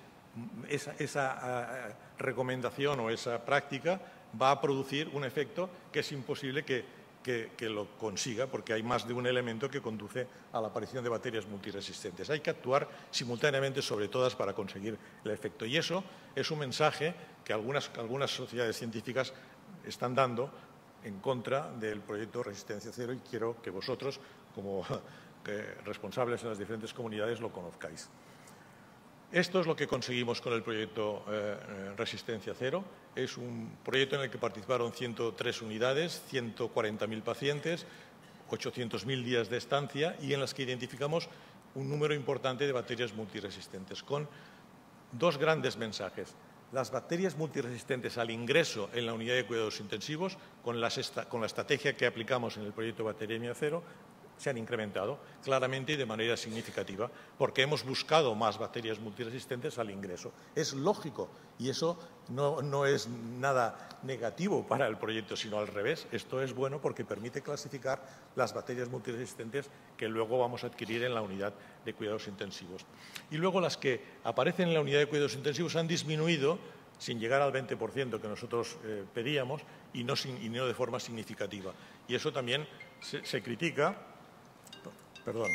esa recomendación o esa práctica va a producir un efecto que es imposible que lo consiga, porque hay más de un elemento que conduce a la aparición de bacterias multiresistentes. Hay que actuar simultáneamente sobre todas para conseguir el efecto. Y eso es un mensaje que algunas sociedades científicas están dando en contra del proyecto Resistencia Cero, y quiero que vosotros, como responsables en las diferentes comunidades, lo conozcáis. Esto es lo que conseguimos con el proyecto Resistencia Cero. Es un proyecto en el que participaron 103 unidades, 140.000 pacientes, 800.000 días de estancia y en las que identificamos un número importante de bacterias multiresistentes, con 2 grandes mensajes. Las bacterias multiresistentes al ingreso en la unidad de cuidados intensivos, con la estrategia que aplicamos en el proyecto Bacteriemia Cero, se han incrementado claramente y de manera significativa, porque hemos buscado más bacterias multiresistentes al ingreso. Es lógico, y eso no es nada negativo para el proyecto, sino al revés. Esto es bueno porque permite clasificar las bacterias multiresistentes que luego vamos a adquirir en la unidad de cuidados intensivos. Y luego las que aparecen en la unidad de cuidados intensivos han disminuido sin llegar al 20% que nosotros pedíamos y no de forma significativa. Y eso también se critica. Perdón.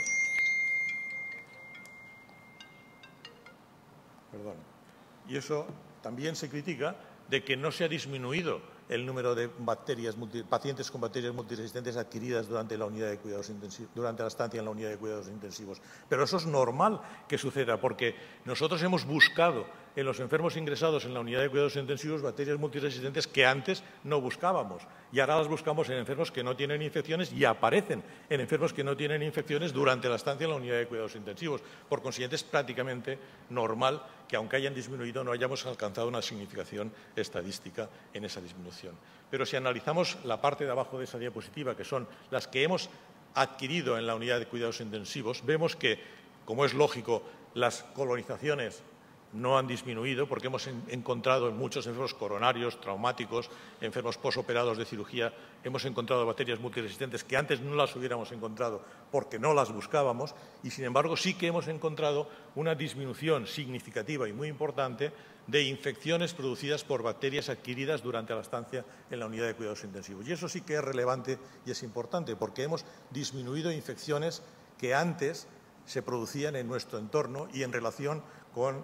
Y eso también se critica de que no se ha disminuido el número de pacientes con bacterias multiresistentes adquiridas durante la unidad de cuidados intensivos, durante la estancia en la unidad de cuidados intensivos. Pero eso es normal que suceda, porque nosotros hemos buscado en los enfermos ingresados en la unidad de cuidados intensivos bacterias multiresistentes que antes no buscábamos. Y ahora las buscamos en enfermos que no tienen infecciones y aparecen en enfermos que no tienen infecciones durante la estancia en la unidad de cuidados intensivos. Por consiguiente, es prácticamente normal que, aunque hayan disminuido, no hayamos alcanzado una significación estadística en esa disminución. Pero si analizamos la parte de abajo de esa diapositiva, que son las que hemos adquirido en la unidad de cuidados intensivos, vemos que, como es lógico, las colonizaciones no han disminuido porque hemos encontrado en muchos enfermos coronarios, traumáticos, enfermos posoperados de cirugía, hemos encontrado bacterias multiresistentes que antes no las hubiéramos encontrado porque no las buscábamos y, sin embargo, sí que hemos encontrado una disminución significativa y muy importante de infecciones producidas por bacterias adquiridas durante la estancia en la unidad de cuidados intensivos. Y eso sí que es relevante y es importante porque hemos disminuido infecciones que antes se producían en nuestro entorno y en relación con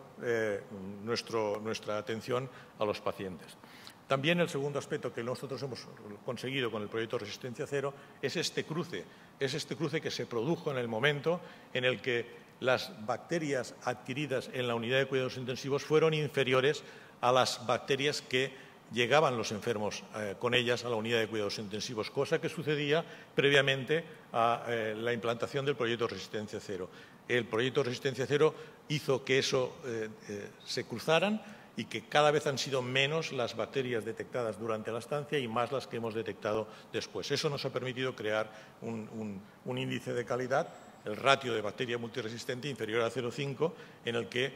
nuestra atención a los pacientes. También el segundo aspecto que nosotros hemos conseguido con el proyecto Resistencia Cero es este cruce que se produjo en el momento en el que las bacterias adquiridas en la unidad de cuidados intensivos fueron inferiores a las bacterias que llegaban los enfermos con ellas a la unidad de cuidados intensivos, cosa que sucedía previamente a la implantación del proyecto Resistencia Cero. El proyecto Resistencia Cero hizo que eso se cruzaran y que cada vez han sido menos las bacterias detectadas durante la estancia y más las que hemos detectado después. Eso nos ha permitido crear un índice de calidad, el ratio de bacteria multiresistente inferior a 0,5, en el que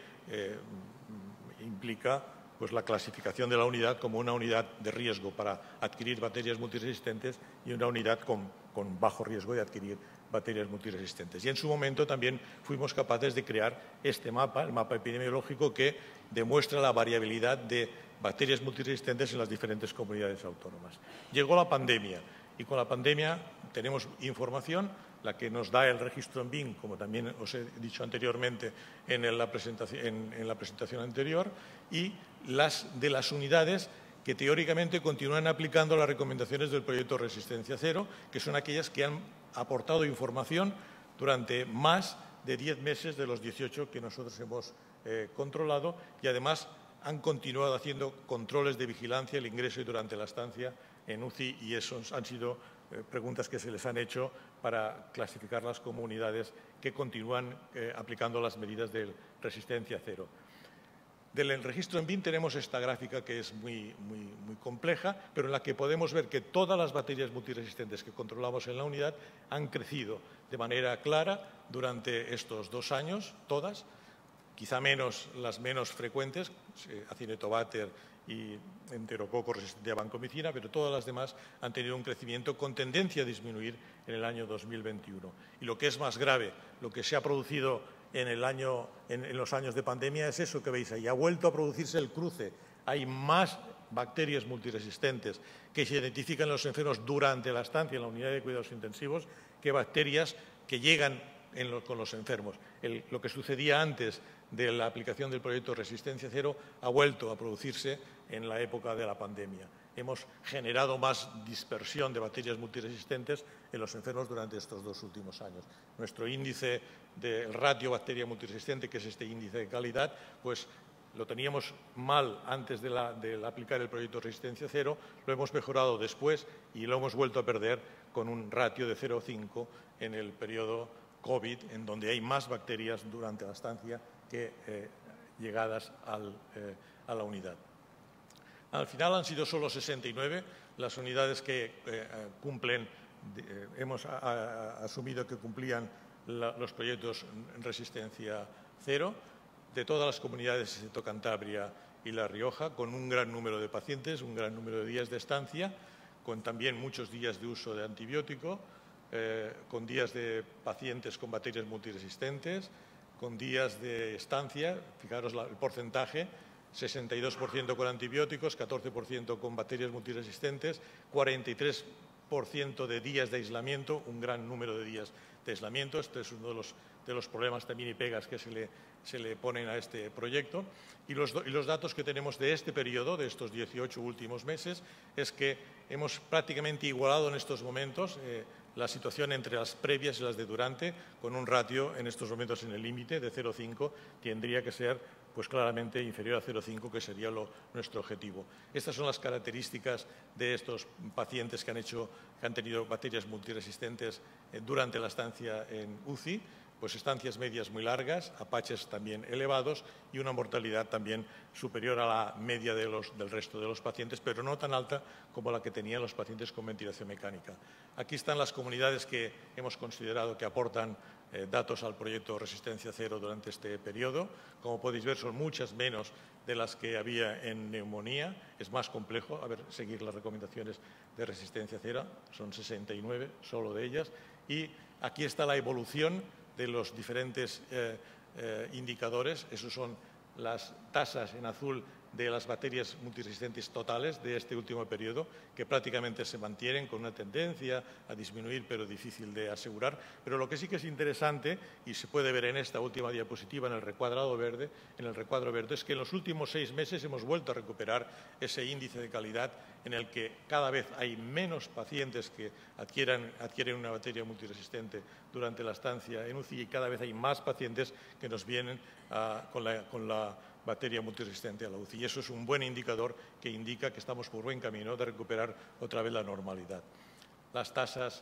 implica pues, la clasificación de la unidad como una unidad de riesgo para adquirir bacterias multiresistentes y una unidad con bajo riesgo de adquirir bacterias multiresistentes. Y en su momento también fuimos capaces de crear este mapa, el mapa epidemiológico, que demuestra la variabilidad de bacterias multiresistentes en las diferentes comunidades autónomas. Llegó la pandemia y con la pandemia tenemos información, la que nos da el registro en BIN, como también os he dicho anteriormente en la presentación anterior, y de las unidades que teóricamente continúan aplicando las recomendaciones del proyecto Resistencia Cero, que son aquellas que han aportado información durante más de 10 meses de los 18 que nosotros hemos controlado y además han continuado haciendo controles de vigilancia el ingreso y durante la estancia en UCI y esos han sido preguntas que se les han hecho para clasificarlas como unidades que continúan aplicando las medidas de Resistencia Cero. Del registro en BIN tenemos esta gráfica que es muy compleja, pero en la que podemos ver que todas las bacterias multiresistentes que controlamos en la unidad han crecido de manera clara durante estos 2 años, todas, quizá las menos frecuentes, Acinetobacter y Enterococo resistente a vancomicina, pero todas las demás han tenido un crecimiento con tendencia a disminuir en el año 2021. Y lo que es más grave, lo que se ha producido en los años de pandemia es eso que veis ahí. Ha vuelto a producirse el cruce. Hay más bacterias multiresistentes que se identifican en los enfermos durante la estancia en la unidad de cuidados intensivos que bacterias que llegan con los enfermos. Lo que sucedía antes de la aplicación del proyecto Resistencia Cero ha vuelto a producirse en la época de la pandemia. Hemos generado más dispersión de bacterias multiresistentes en los enfermos durante estos 2 últimos años. Nuestro índice de ratio bacteria multiresistente, que es este índice de calidad, pues lo teníamos mal antes de aplicar el proyecto Resistencia Cero, lo hemos mejorado después y lo hemos vuelto a perder con un ratio de 0,5 en el periodo COVID, en donde hay más bacterias durante la estancia que llegadas a la unidad. Al final han sido solo 69 las unidades que hemos asumido que cumplían los proyectos en Resistencia Cero, de todas las comunidades excepto Cantabria y La Rioja, con un gran número de pacientes, un gran número de días de estancia, con también muchos días de uso de antibiótico, con días de pacientes con bacterias multiresistentes, con días de estancia, fijaros el porcentaje, 62% con antibióticos, 14% con bacterias multiresistentes, 43% de días de aislamiento, un gran número de días de aislamiento. Este es uno de los problemas también y pegas que se le ponen a este proyecto. Y los datos que tenemos de este periodo, de estos 18 últimos meses, es que hemos prácticamente igualado en estos momentos la situación entre las previas y las de durante, con un ratio en estos momentos en el límite de 0,5, tendría que ser pues claramente inferior a 0,5, que sería nuestro objetivo. Estas son las características de estos pacientes que han tenido bacterias multiresistentes durante la estancia en UCI. pues estancias medias muy largas, apaches también elevados y una mortalidad también superior a la media del resto de los pacientes, pero no tan alta como la que tenían los pacientes con ventilación mecánica. Aquí están las comunidades que hemos considerado que aportan datos al proyecto Resistencia Cero durante este periodo. Como podéis ver, son muchas menos de las que había en neumonía. Es más complejo seguir las recomendaciones de Resistencia Cero. Son 69 solo de ellas. Y aquí está la evolución de los diferentes indicadores. Esos son las tasas en azul de las bacterias multiresistentes totales de este último periodo, que prácticamente se mantienen con una tendencia a disminuir, pero difícil de asegurar. Pero lo que sí que es interesante, y se puede ver en esta última diapositiva en el recuadro verde, es que en los últimos 6 meses hemos vuelto a recuperar ese índice de calidad en el que cada vez hay menos pacientes que adquieren una bacteria multiresistente durante la estancia en UCI y cada vez hay más pacientes que nos vienen con la bacteria multiresistente a la UCI. Y eso es un buen indicador que indica que estamos por buen camino de recuperar otra vez la normalidad. Las tasas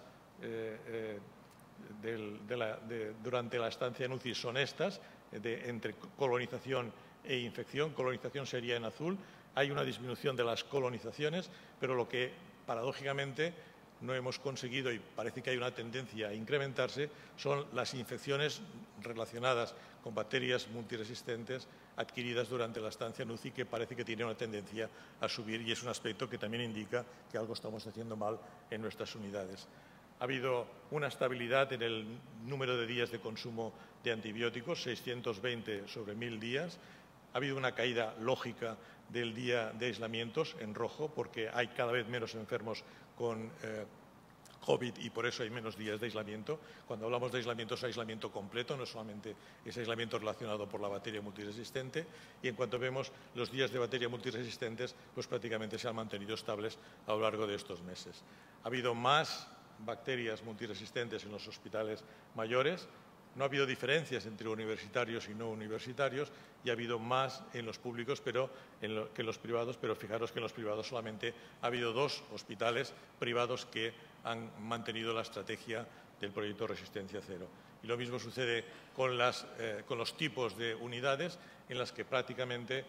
durante la estancia en UCI son estas, entre colonización e infección. Colonización sería en azul. Hay una disminución de las colonizaciones, pero lo que paradójicamente no hemos conseguido, y parece que hay una tendencia a incrementarse, son las infecciones relacionadas con bacterias multiresistentes adquiridas durante la estancia en UCI, que parece que tiene una tendencia a subir y es un aspecto que también indica que algo estamos haciendo mal en nuestras unidades. Ha habido una estabilidad en el número de días de consumo de antibióticos, 620 sobre 1000 días. Ha habido una caída lógica del día de aislamientos en rojo, porque hay cada vez menos enfermos con COVID y por eso hay menos días de aislamiento. Cuando hablamos de aislamiento es aislamiento completo, no solamente es aislamiento relacionado por la bacteria multiresistente. Y en cuanto vemos los días de bacteria multiresistentes, pues prácticamente se han mantenido estables a lo largo de estos meses. Ha habido más bacterias multiresistentes en los hospitales mayores. No ha habido diferencias entre universitarios y no universitarios y ha habido más en los públicos que en los privados, pero fijaros que en los privados solamente ha habido 2 hospitales privados que han mantenido la estrategia del proyecto Resistencia Cero. Y lo mismo sucede con los tipos de unidades en las que prácticamente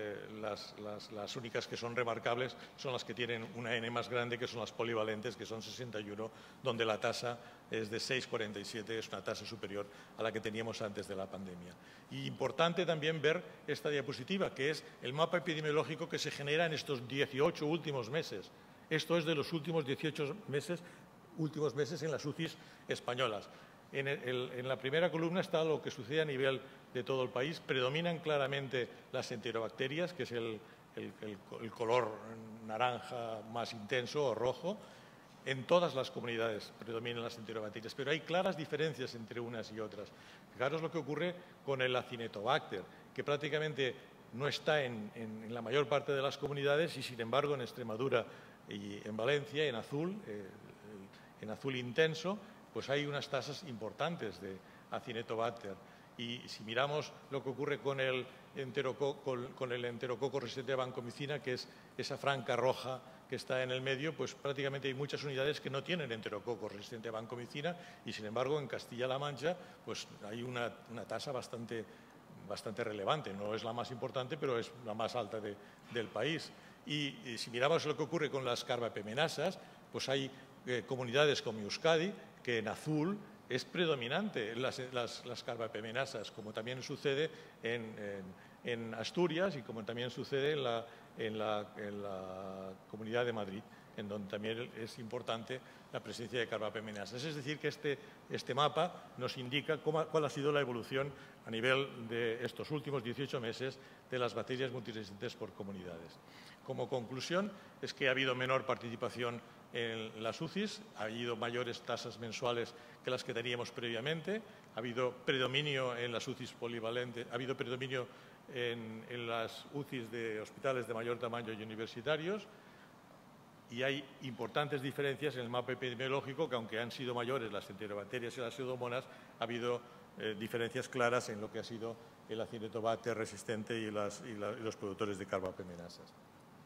las únicas que son remarcables son las que tienen una N más grande, que son las polivalentes, que son 61, donde la tasa es de 6,47, es una tasa superior a la que teníamos antes de la pandemia. Y importante también ver esta diapositiva, que es el mapa epidemiológico que se genera en estos 18 últimos meses. Esto es de los últimos 18 meses en las UCIs españolas. En la primera columna está lo que sucede a nivel de todo el país. Predominan claramente las enterobacterias, que es el color naranja más intenso o rojo. En todas las comunidades predominan las enterobacterias, pero hay claras diferencias entre unas y otras. Fijaros lo que ocurre con el Acinetobacter, que prácticamente no está en la mayor parte de las comunidades y, sin embargo, en Extremadura y en Valencia, en azul intenso, pues hay unas tasas importantes de Acinetobacter. Y si miramos lo que ocurre con el enterococo resistente a vancomicina, que es esa franja roja que está en el medio, pues prácticamente hay muchas unidades que no tienen enterococo resistente a vancomicina y, sin embargo, en Castilla-La Mancha pues hay una tasa bastante relevante. No es la más importante, pero es la más alta del país. Y si miramos lo que ocurre con las carbapemenasas, pues hay comunidades como Euskadi, que en azul es predominante las carbapemenasas, como también sucede en Asturias y como también sucede en la Comunidad de Madrid, en donde también es importante la presencia de carbapemenasas. Es decir, que este mapa nos indica cuál ha sido la evolución a nivel de estos últimos 18 meses de las bacterias multiresistentes por comunidades. Como conclusión, es que ha habido menor participación en las UCIs, ha habido mayores tasas mensuales que las que teníamos previamente, ha habido predominio en las UCIs polivalentes, ha habido predominio en las UCIs de hospitales de mayor tamaño y universitarios, y hay importantes diferencias en el mapa epidemiológico, que aunque han sido mayores las enterobacterias y las pseudomonas, ha habido diferencias claras en lo que ha sido el Acinetobacter resistente y los productores de carbapemenasas.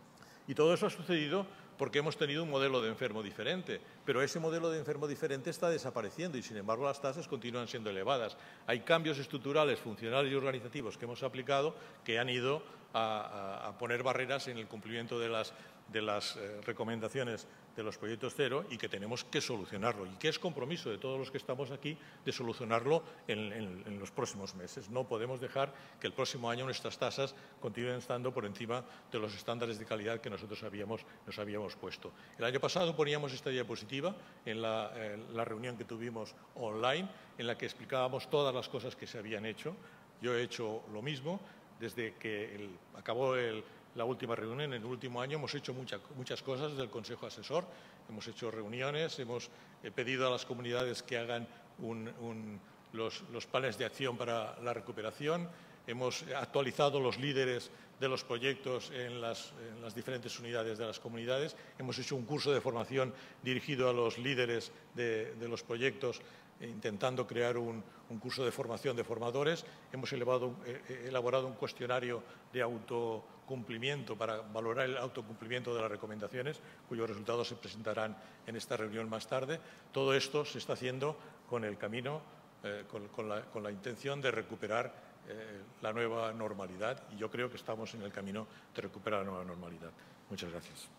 Y todo eso ha sucedido porque hemos tenido un modelo de enfermo diferente, pero ese modelo de enfermo diferente está desapareciendo y, sin embargo, las tasas continúan siendo elevadas. Hay cambios estructurales, funcionales y organizativos que hemos aplicado que han ido a poner barreras en el cumplimiento de las recomendaciones de los proyectos cero y que tenemos que solucionarlo y que es compromiso de todos los que estamos aquí de solucionarlo en los próximos meses. No podemos dejar que el próximo año nuestras tasas continúen estando por encima de los estándares de calidad que nosotros nos habíamos puesto. El año pasado poníamos esta diapositiva en la reunión que tuvimos online en la que explicábamos todas las cosas que se habían hecho. Yo he hecho lo mismo desde que acabó la última reunión. En el último año hemos hecho muchas cosas desde el Consejo Asesor, hemos hecho reuniones, hemos pedido a las comunidades que hagan los planes de acción para la recuperación, hemos actualizado los líderes de los proyectos en las diferentes unidades de las comunidades, hemos hecho un curso de formación dirigido a los líderes de los proyectos, intentando crear un curso de formación de formadores. Hemos elaborado un cuestionario de autocumplimiento para valorar el autocumplimiento de las recomendaciones, cuyos resultados se presentarán en esta reunión más tarde. Todo esto se está haciendo con el camino, con la intención de recuperar la nueva normalidad, y yo creo que estamos en el camino de recuperar la nueva normalidad. Muchas gracias.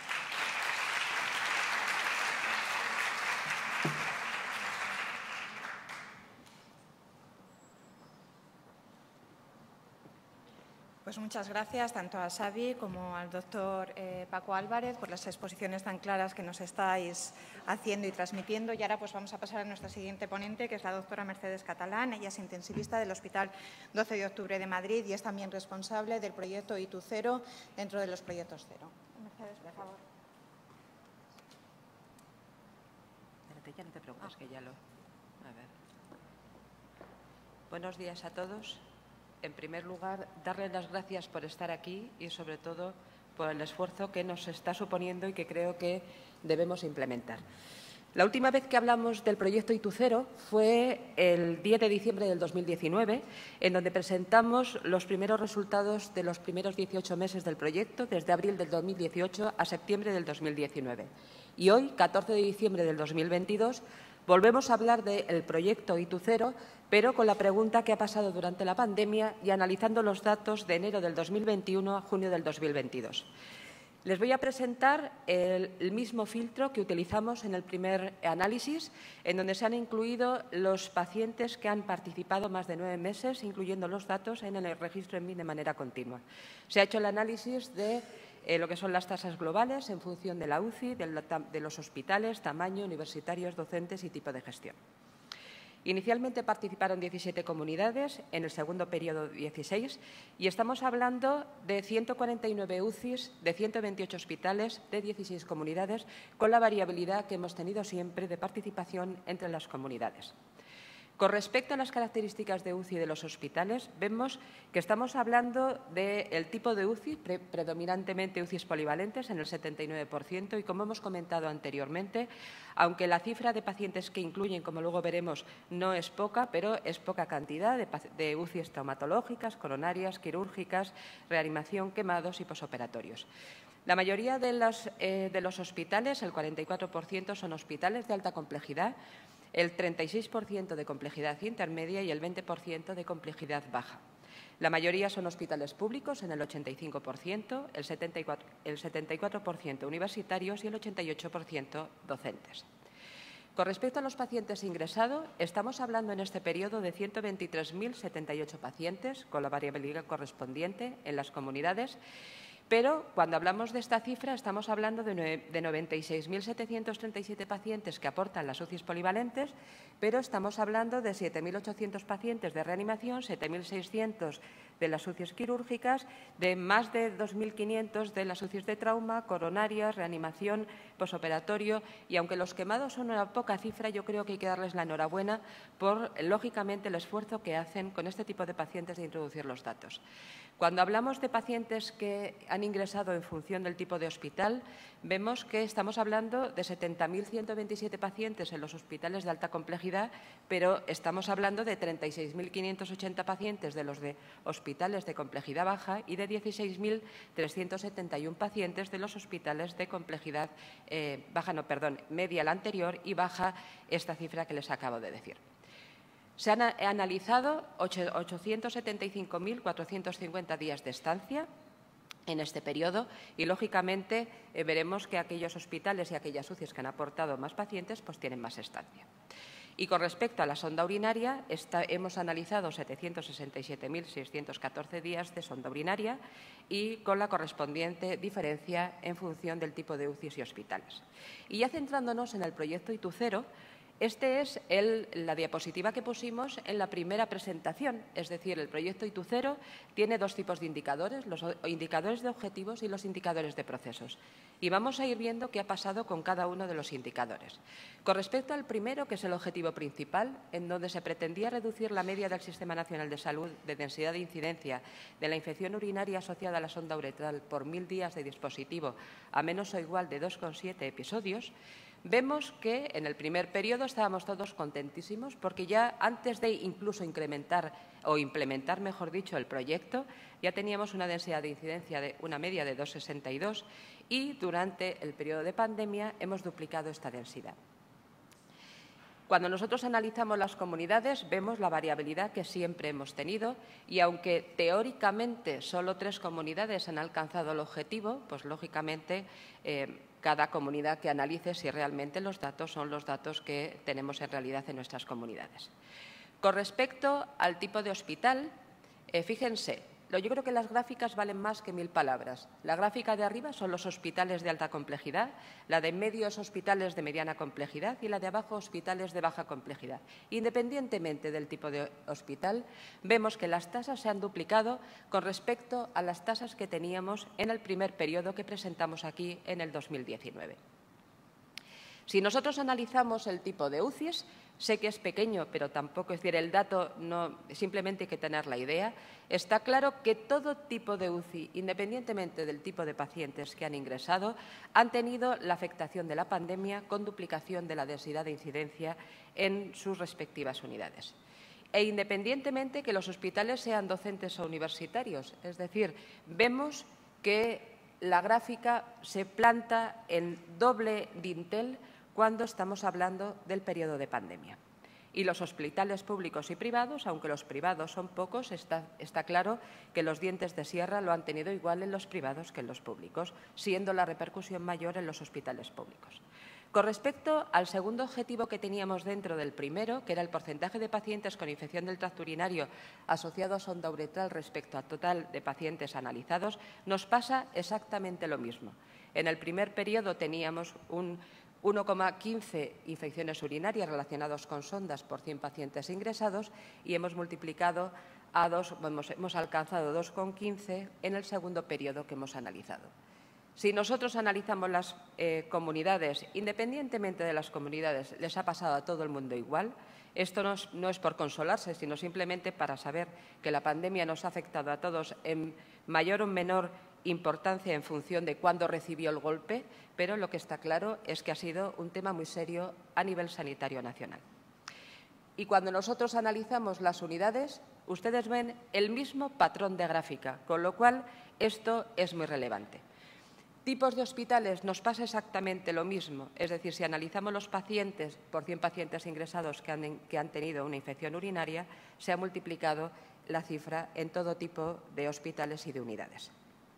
Pues muchas gracias tanto a Xavi como al doctor Paco Álvarez por las exposiciones tan claras que nos estáis haciendo y transmitiendo. Y ahora pues vamos a pasar a nuestra siguiente ponente, que es la doctora Mercedes Catalán. Ella es intensivista del Hospital 12 de Octubre de Madrid y es también responsable del proyecto ITU0 dentro de los proyectos cero. Mercedes, por favor. Espérate, ya no te preocupes, que ya lo... A ver. Buenos días a todos. En primer lugar, darles las gracias por estar aquí y, sobre todo, por el esfuerzo que nos está suponiendo y que creo que debemos implementar. La última vez que hablamos del proyecto ITU0 fue el 10 de diciembre del 2019, en donde presentamos los primeros resultados de los primeros 18 meses del proyecto, desde abril del 2018 a septiembre del 2019. Y hoy, 14 de diciembre del 2022, volvemos a hablar del proyecto ITU0, pero con la pregunta qué ha pasado durante la pandemia y analizando los datos de enero del 2021 a junio del 2022. Les voy a presentar el mismo filtro que utilizamos en el primer análisis, en donde se han incluido los pacientes que han participado más de 9 meses, incluyendo los datos en el registro ENMIC de manera continua. Se ha hecho el análisis de lo que son las tasas globales en función de la UCI, de los hospitales, tamaño, universitarios, docentes y tipo de gestión. Inicialmente participaron 17 comunidades, en el segundo periodo 16, y estamos hablando de 149 UCIs, de 128 hospitales, de 16 comunidades, con la variabilidad que hemos tenido siempre de participación entre las comunidades. Con respecto a las características de UCI de los hospitales, vemos que estamos hablando del tipo de UCI, predominantemente UCIs polivalentes en el 79%, y como hemos comentado anteriormente, aunque la cifra de pacientes que incluyen, como luego veremos, no es poca, pero es poca cantidad de UCIs traumatológicas, coronarias, quirúrgicas, reanimación, quemados y posoperatorios. La mayoría de los hospitales, el 44%, son hospitales de alta complejidad, el 36% de complejidad intermedia y el 20% de complejidad baja. La mayoría son hospitales públicos, en el 85%, el 74% universitarios y el 88% docentes. Con respecto a los pacientes ingresados, estamos hablando en este periodo de 123.078 pacientes, con la variabilidad correspondiente en las comunidades, pero cuando hablamos de esta cifra estamos hablando de 96.737 pacientes que aportan las UCIs polivalentes, pero estamos hablando de 7.800 pacientes de reanimación, 7.600 de las UCIs quirúrgicas, de más de 2.500 de las UCIs de trauma, coronarias, reanimación, posoperatorio, y aunque los quemados son una poca cifra, yo creo que hay que darles la enhorabuena por, lógicamente, el esfuerzo que hacen con este tipo de pacientes de introducir los datos. Cuando hablamos de pacientes que han ingresado en función del tipo de hospital, vemos que estamos hablando de 70.127 pacientes en los hospitales de alta complejidad, pero estamos hablando de 36.580 pacientes de los de hospitales hospitales de complejidad baja y de 16.371 pacientes de los hospitales de complejidad media la anterior y baja esta cifra que les acabo de decir. Se han analizado 875.450 días de estancia en este periodo y, lógicamente, veremos que aquellos hospitales y aquellas UCIs que han aportado más pacientes pues tienen más estancia. Y con respecto a la sonda urinaria, hemos analizado 767.614 días de sonda urinaria y con la correspondiente diferencia en función del tipo de UCIs y hospitales. Y ya centrándonos en el proyecto ITU0, esta es la diapositiva que pusimos en la primera presentación, es decir, el proyecto ITU0 tiene dos tipos de indicadores, los indicadores de objetivos y los indicadores de procesos. Y vamos a ir viendo qué ha pasado con cada uno de los indicadores. Con respecto al primero, que es el objetivo principal, en donde se pretendía reducir la media del Sistema Nacional de Salud de densidad de incidencia de la infección urinaria asociada a la sonda uretral por 1.000 días de dispositivo a menos o igual de 2,7 episodios, vemos que en el primer periodo estábamos todos contentísimos porque ya antes de incluso implementar, mejor dicho, el proyecto, ya teníamos una densidad de incidencia de una media de 2,62 y durante el periodo de pandemia hemos duplicado esta densidad. Cuando nosotros analizamos las comunidades, vemos la variabilidad que siempre hemos tenido y aunque teóricamente solo 3 comunidades han alcanzado el objetivo, pues lógicamente cada comunidad que analice si realmente los datos son los datos que tenemos en realidad en nuestras comunidades. Con respecto al tipo de hospital, fíjense, yo creo que las gráficas valen más que 1000 palabras. La gráfica de arriba son los hospitales de alta complejidad, la de en medio es hospitales de mediana complejidad y la de abajo hospitales de baja complejidad. Independientemente del tipo de hospital, vemos que las tasas se han duplicado con respecto a las tasas que teníamos en el primer periodo que presentamos aquí en el 2019. Si nosotros analizamos el tipo de UCIs, sé que es pequeño, pero tampoco, es decir, el dato no, simplemente hay que tener la idea. Está claro que todo tipo de UCI, independientemente del tipo de pacientes que han ingresado, han tenido la afectación de la pandemia con duplicación de la densidad de incidencia en sus respectivas unidades. E independientemente que los hospitales sean docentes o universitarios, es decir, vemos que la gráfica se planta en doble dintel cuando estamos hablando del periodo de pandemia. Y los hospitales públicos y privados, aunque los privados son pocos, está claro que los dientes de sierra lo han tenido igual en los privados que en los públicos, siendo la repercusión mayor en los hospitales públicos. Con respecto al segundo objetivo que teníamos dentro del primero, que era el porcentaje de pacientes con infección del tracto urinario asociado a sonda uretral respecto al total de pacientes analizados, nos pasa exactamente lo mismo. En el primer periodo teníamos un 1,15 infecciones urinarias relacionadas con sondas por 100 pacientes ingresados y hemos multiplicado a 2, hemos alcanzado 2,15 en el segundo periodo que hemos analizado. Si nosotros analizamos las comunidades, independientemente de las comunidades, les ha pasado a todo el mundo igual. Esto no es por consolarse, sino simplemente para saber que la pandemia nos ha afectado a todos en mayor o menor importancia en función de cuándo recibió el golpe, pero lo que está claro es que ha sido un tema muy serio a nivel sanitario nacional. Y cuando nosotros analizamos las unidades, ustedes ven el mismo patrón de gráfica, con lo cual esto es muy relevante. Tipos de hospitales nos pasa exactamente lo mismo, es decir, si analizamos los pacientes por 100 pacientes ingresados que han tenido una infección urinaria, se ha multiplicado la cifra en todo tipo de hospitales y de unidades.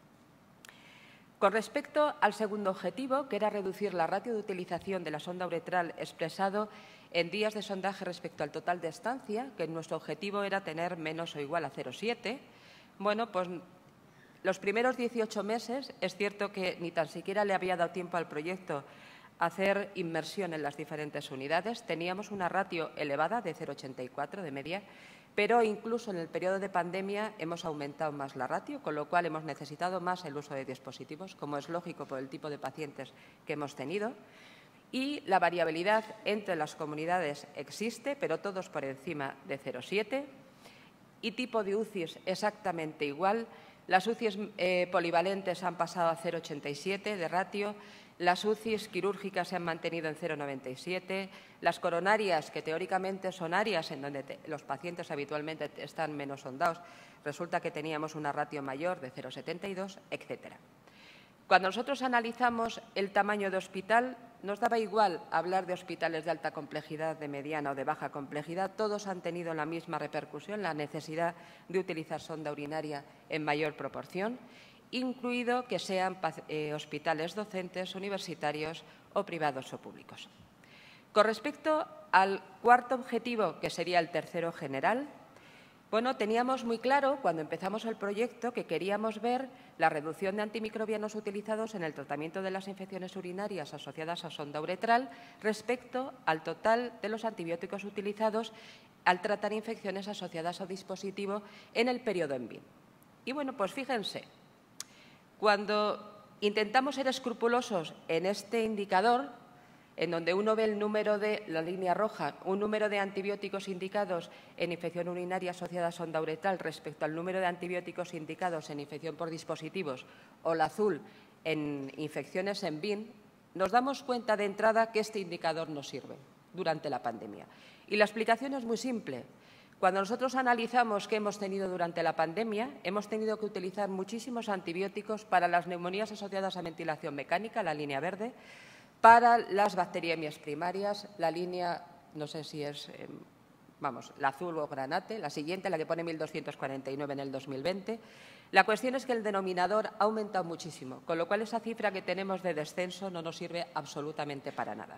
Con respecto al segundo objetivo, que era reducir la ratio de utilización de la sonda uretral expresado en días de sondaje respecto al total de estancia, que nuestro objetivo era tener menos o igual a 0,7, bueno, pues los primeros 18 meses es cierto que ni tan siquiera le había dado tiempo al proyecto a hacer inmersión en las diferentes unidades. Teníamos una ratio elevada de 0,84 de media, pero incluso en el periodo de pandemia hemos aumentado más la ratio, con lo cual hemos necesitado más el uso de dispositivos, como es lógico por el tipo de pacientes que hemos tenido. Y la variabilidad entre las comunidades existe, pero todos por encima de 0,7. Y tipo de UCIs exactamente igual. Las UCIs polivalentes han pasado a 0,87 de ratio. Las UCIs quirúrgicas se han mantenido en 0,97. Las coronarias, que teóricamente son áreas en donde los pacientes habitualmente están menos sondados, resulta que teníamos una ratio mayor de 0,72, etcétera. Cuando nosotros analizamos el tamaño de hospital, nos daba igual hablar de hospitales de alta complejidad, de mediana o de baja complejidad. Todos han tenido la misma repercusión, la necesidad de utilizar sonda urinaria en mayor proporción, incluido que sean hospitales docentes, universitarios o privados o públicos. Con respecto al cuarto objetivo, que sería el tercero general, bueno, teníamos muy claro cuando empezamos el proyecto que queríamos ver la reducción de antimicrobianos utilizados en el tratamiento de las infecciones urinarias asociadas a sonda uretral respecto al total de los antibióticos utilizados al tratar infecciones asociadas al dispositivo en el periodo en BIM. Y bueno, pues fíjense, cuando intentamos ser escrupulosos en este indicador, en donde uno ve el número de la línea roja, un número de antibióticos indicados en infección urinaria asociada a sonda uretral respecto al número de antibióticos indicados en infección por dispositivos, o la azul en infecciones en BIM, nos damos cuenta de entrada que este indicador no sirve durante la pandemia. Y la explicación es muy simple. Cuando nosotros analizamos qué hemos tenido durante la pandemia, hemos tenido que utilizar muchísimos antibióticos para las neumonías asociadas a ventilación mecánica, la línea verde, para las bacteriemias primarias, la línea, no sé si es, la azul o granate, la siguiente, la que pone 1.249 en el 2020. La cuestión es que el denominador ha aumentado muchísimo, con lo cual esa cifra que tenemos de descenso no nos sirve absolutamente para nada.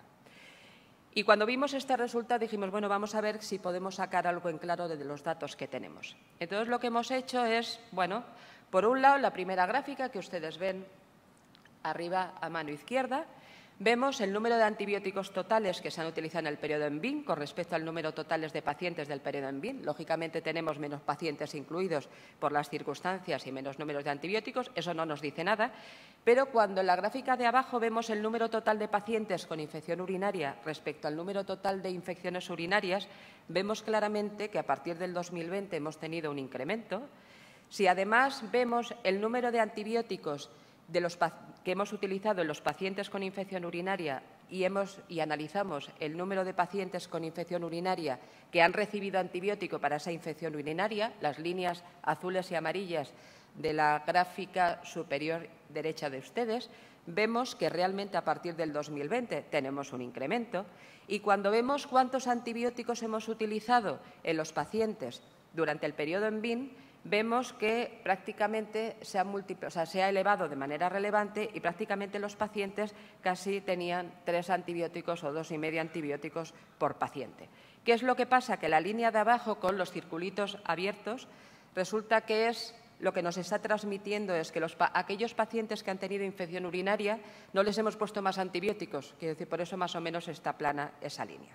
Y cuando vimos este resultado dijimos, bueno, vamos a ver si podemos sacar algo en claro de los datos que tenemos. Entonces, lo que hemos hecho es, bueno, por un lado, la primera gráfica que ustedes ven arriba a mano izquierda, vemos el número de antibióticos totales que se han utilizado en el periodo en BIM con respecto al número totales de pacientes del periodo en BIM. Lógicamente tenemos menos pacientes incluidos por las circunstancias y menos números de antibióticos, eso no nos dice nada, pero cuando en la gráfica de abajo vemos el número total de pacientes con infección urinaria respecto al número total de infecciones urinarias, vemos claramente que a partir del 2020 hemos tenido un incremento. Si además vemos el número de antibióticos que hemos utilizado en los pacientes con infección urinaria y analizamos el número de pacientes con infección urinaria que han recibido antibiótico para esa infección urinaria, las líneas azules y amarillas de la gráfica superior derecha de ustedes, vemos que realmente a partir del 2020 tenemos un incremento y cuando vemos cuántos antibióticos hemos utilizado en los pacientes durante el periodo en BIM, vemos que prácticamente se ha elevado de manera relevante y prácticamente los pacientes casi tenían 3 antibióticos o 2,5 antibióticos por paciente. ¿Qué es lo que pasa? Que la línea de abajo con los circulitos abiertos resulta que lo que nos está transmitiendo es que aquellos pacientes que han tenido infección urinaria no les hemos puesto más antibióticos, quiero decir, por eso más o menos está plana esa línea.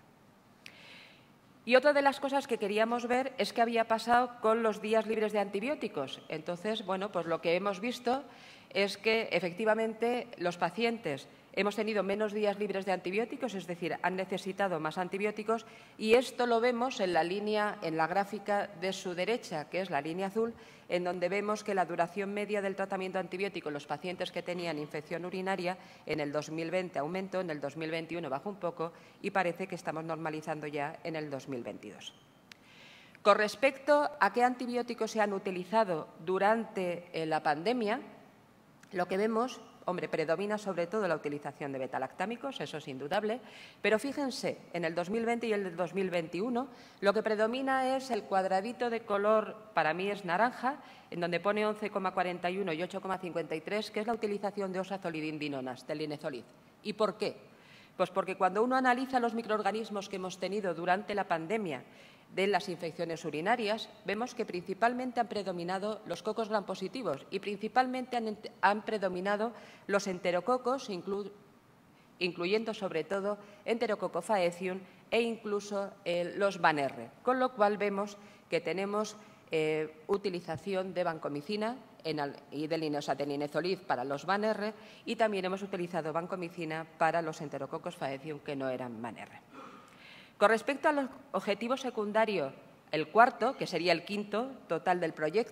Y otra de las cosas que queríamos ver es qué había pasado con los días libres de antibióticos. Entonces, bueno, pues lo que hemos visto es que efectivamente los pacientes hemos tenido menos días libres de antibióticos, es decir, han necesitado más antibióticos y esto lo vemos en la gráfica de su derecha, que es la línea azul, en donde vemos que la duración media del tratamiento antibiótico en los pacientes que tenían infección urinaria en el 2020 aumentó, en el 2021 bajó un poco y parece que estamos normalizando ya en el 2022. Con respecto a qué antibióticos se han utilizado durante la pandemia, lo que vemos, hombre, predomina sobre todo la utilización de betalactámicos, eso es indudable, pero fíjense, en el 2020 y el 2021 lo que predomina es el cuadradito de color, para mí es naranja, en donde pone 11,41 y 8,53, que es la utilización de osazolidindinonas, del linezolid. ¿Y por qué? Pues porque cuando uno analiza los microorganismos que hemos tenido durante la pandemia de las infecciones urinarias, vemos que principalmente han predominado los cocos gram positivos y principalmente han predominado los enterococos, incluyendo sobre todo Enterococcus faecium e incluso los VAN-R, con lo cual vemos que tenemos utilización de vancomicina y de linezolid para los VAN-R y también hemos utilizado vancomicina para los Enterococcus faecium que no eran VAN-R. Con respecto al objetivo secundario, el cuarto, que sería el quinto total del proyecto,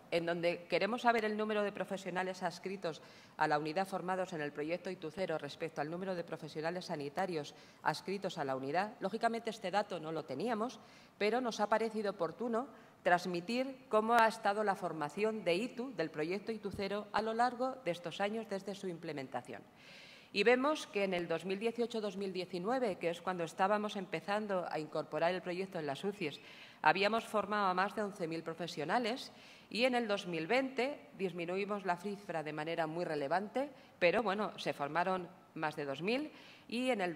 en donde queremos saber el número de profesionales adscritos a la unidad formados en el proyecto ITU0 respecto al número de profesionales sanitarios adscritos a la unidad. Lógicamente, este dato no lo teníamos, pero nos ha parecido oportuno transmitir cómo ha estado la formación de ITU, del proyecto ITU0, a lo largo de estos años desde su implementación. Y vemos que en el 2018-2019, que es cuando estábamos empezando a incorporar el proyecto en las UCIs, habíamos formado a más de 11.000 profesionales y en el 2020 disminuimos la cifra de manera muy relevante, pero bueno, se formaron más de 2.000 y en el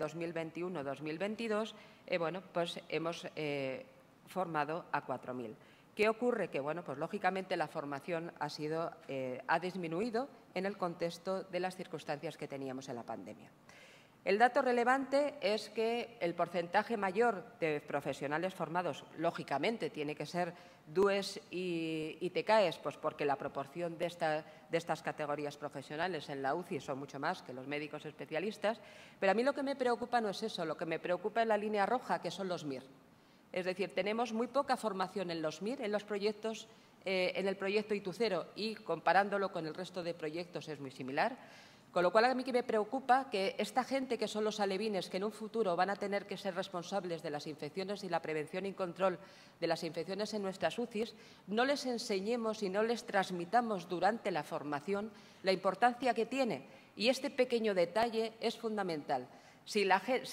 2021-2022 pues hemos formado a 4.000. ¿Qué ocurre? Que, bueno, pues lógicamente la formación ha disminuido en el contexto de las circunstancias que teníamos en la pandemia. El dato relevante es que el porcentaje mayor de profesionales formados, lógicamente, tiene que ser DUES y TCAES, pues porque la proporción de estas categorías profesionales en la UCI son mucho más que los médicos especialistas, pero a mí lo que me preocupa no es eso, lo que me preocupa es la línea roja, que son los MIR. Es decir, tenemos muy poca formación en los MIR, en los proyectos, en el proyecto ITU0 y comparándolo con el resto de proyectos es muy similar. Con lo cual, a mí que me preocupa que esta gente que son los alevines que en un futuro van a tener que ser responsables de las infecciones y la prevención y control de las infecciones en nuestras UCIs, no les enseñemos y no les transmitamos durante la formación la importancia que tiene. Y este pequeño detalle es fundamental. Si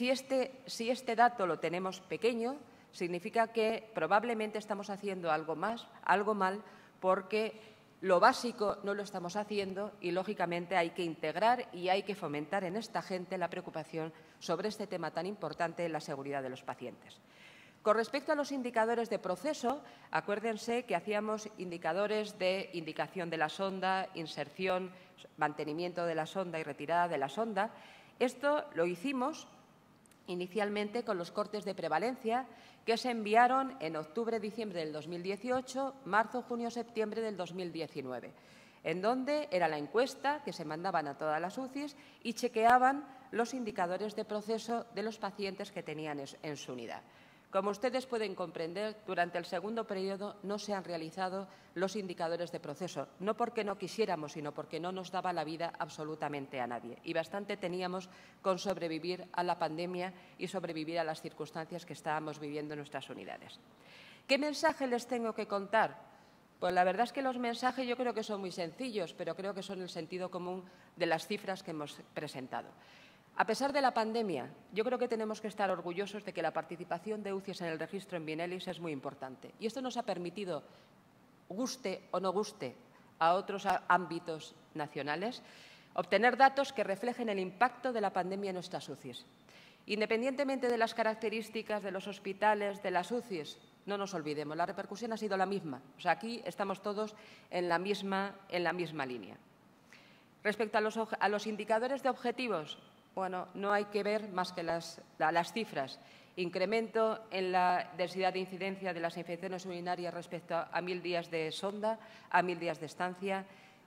este dato lo tenemos pequeño, significa que probablemente estamos haciendo algo mal, porque lo básico no lo estamos haciendo y, lógicamente, hay que integrar y hay que fomentar en esta gente la preocupación sobre este tema tan importante, la seguridad de los pacientes. Con respecto a los indicadores de proceso, acuérdense que hacíamos indicadores de indicación de la sonda, inserción, mantenimiento de la sonda y retirada de la sonda. Esto lo hicimos inicialmente con los cortes de prevalencia que se enviaron en octubre-diciembre del 2018, marzo-junio-septiembre del 2019, en donde era la encuesta que se mandaban a todas las UCIs y chequeaban los indicadores de proceso de los pacientes que tenían en su unidad. Como ustedes pueden comprender, durante el segundo periodo no se han realizado los indicadores de proceso, no porque no quisiéramos, sino porque no nos daba la vida absolutamente a nadie. Y bastante teníamos con sobrevivir a la pandemia y sobrevivir a las circunstancias que estábamos viviendo en nuestras unidades. ¿Qué mensaje les tengo que contar? Pues la verdad es que los mensajes yo creo que son muy sencillos, pero creo que son el sentido común de las cifras que hemos presentado. A pesar de la pandemia, yo creo que tenemos que estar orgullosos de que la participación de UCIs en el registro en Biennialis es muy importante. Y esto nos ha permitido, guste o no guste a otros ámbitos nacionales, obtener datos que reflejen el impacto de la pandemia en nuestras UCIs. Independientemente de las características de los hospitales, de las UCIs, no nos olvidemos, la repercusión ha sido la misma. O sea, aquí estamos todos en la misma línea. Respecto a los indicadores de objetivos, bueno, no hay que ver más que las cifras. Incremento en la densidad de incidencia de las infecciones urinarias respecto a 1.000 días de sonda, a 1.000 días de estancia,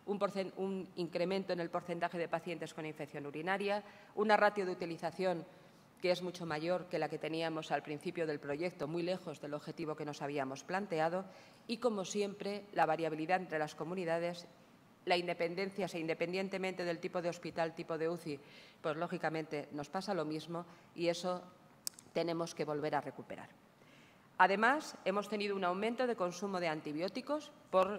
un incremento en el porcentaje de pacientes con infección urinaria, una ratio de utilización que es mucho mayor que la que teníamos al principio del proyecto, muy lejos del objetivo que nos habíamos planteado y, como siempre, la variabilidad entre las comunidades. La independencia, independientemente del tipo de hospital, tipo de UCI, pues lógicamente nos pasa lo mismo y eso tenemos que volver a recuperar. Además, hemos tenido un aumento de consumo de antibióticos.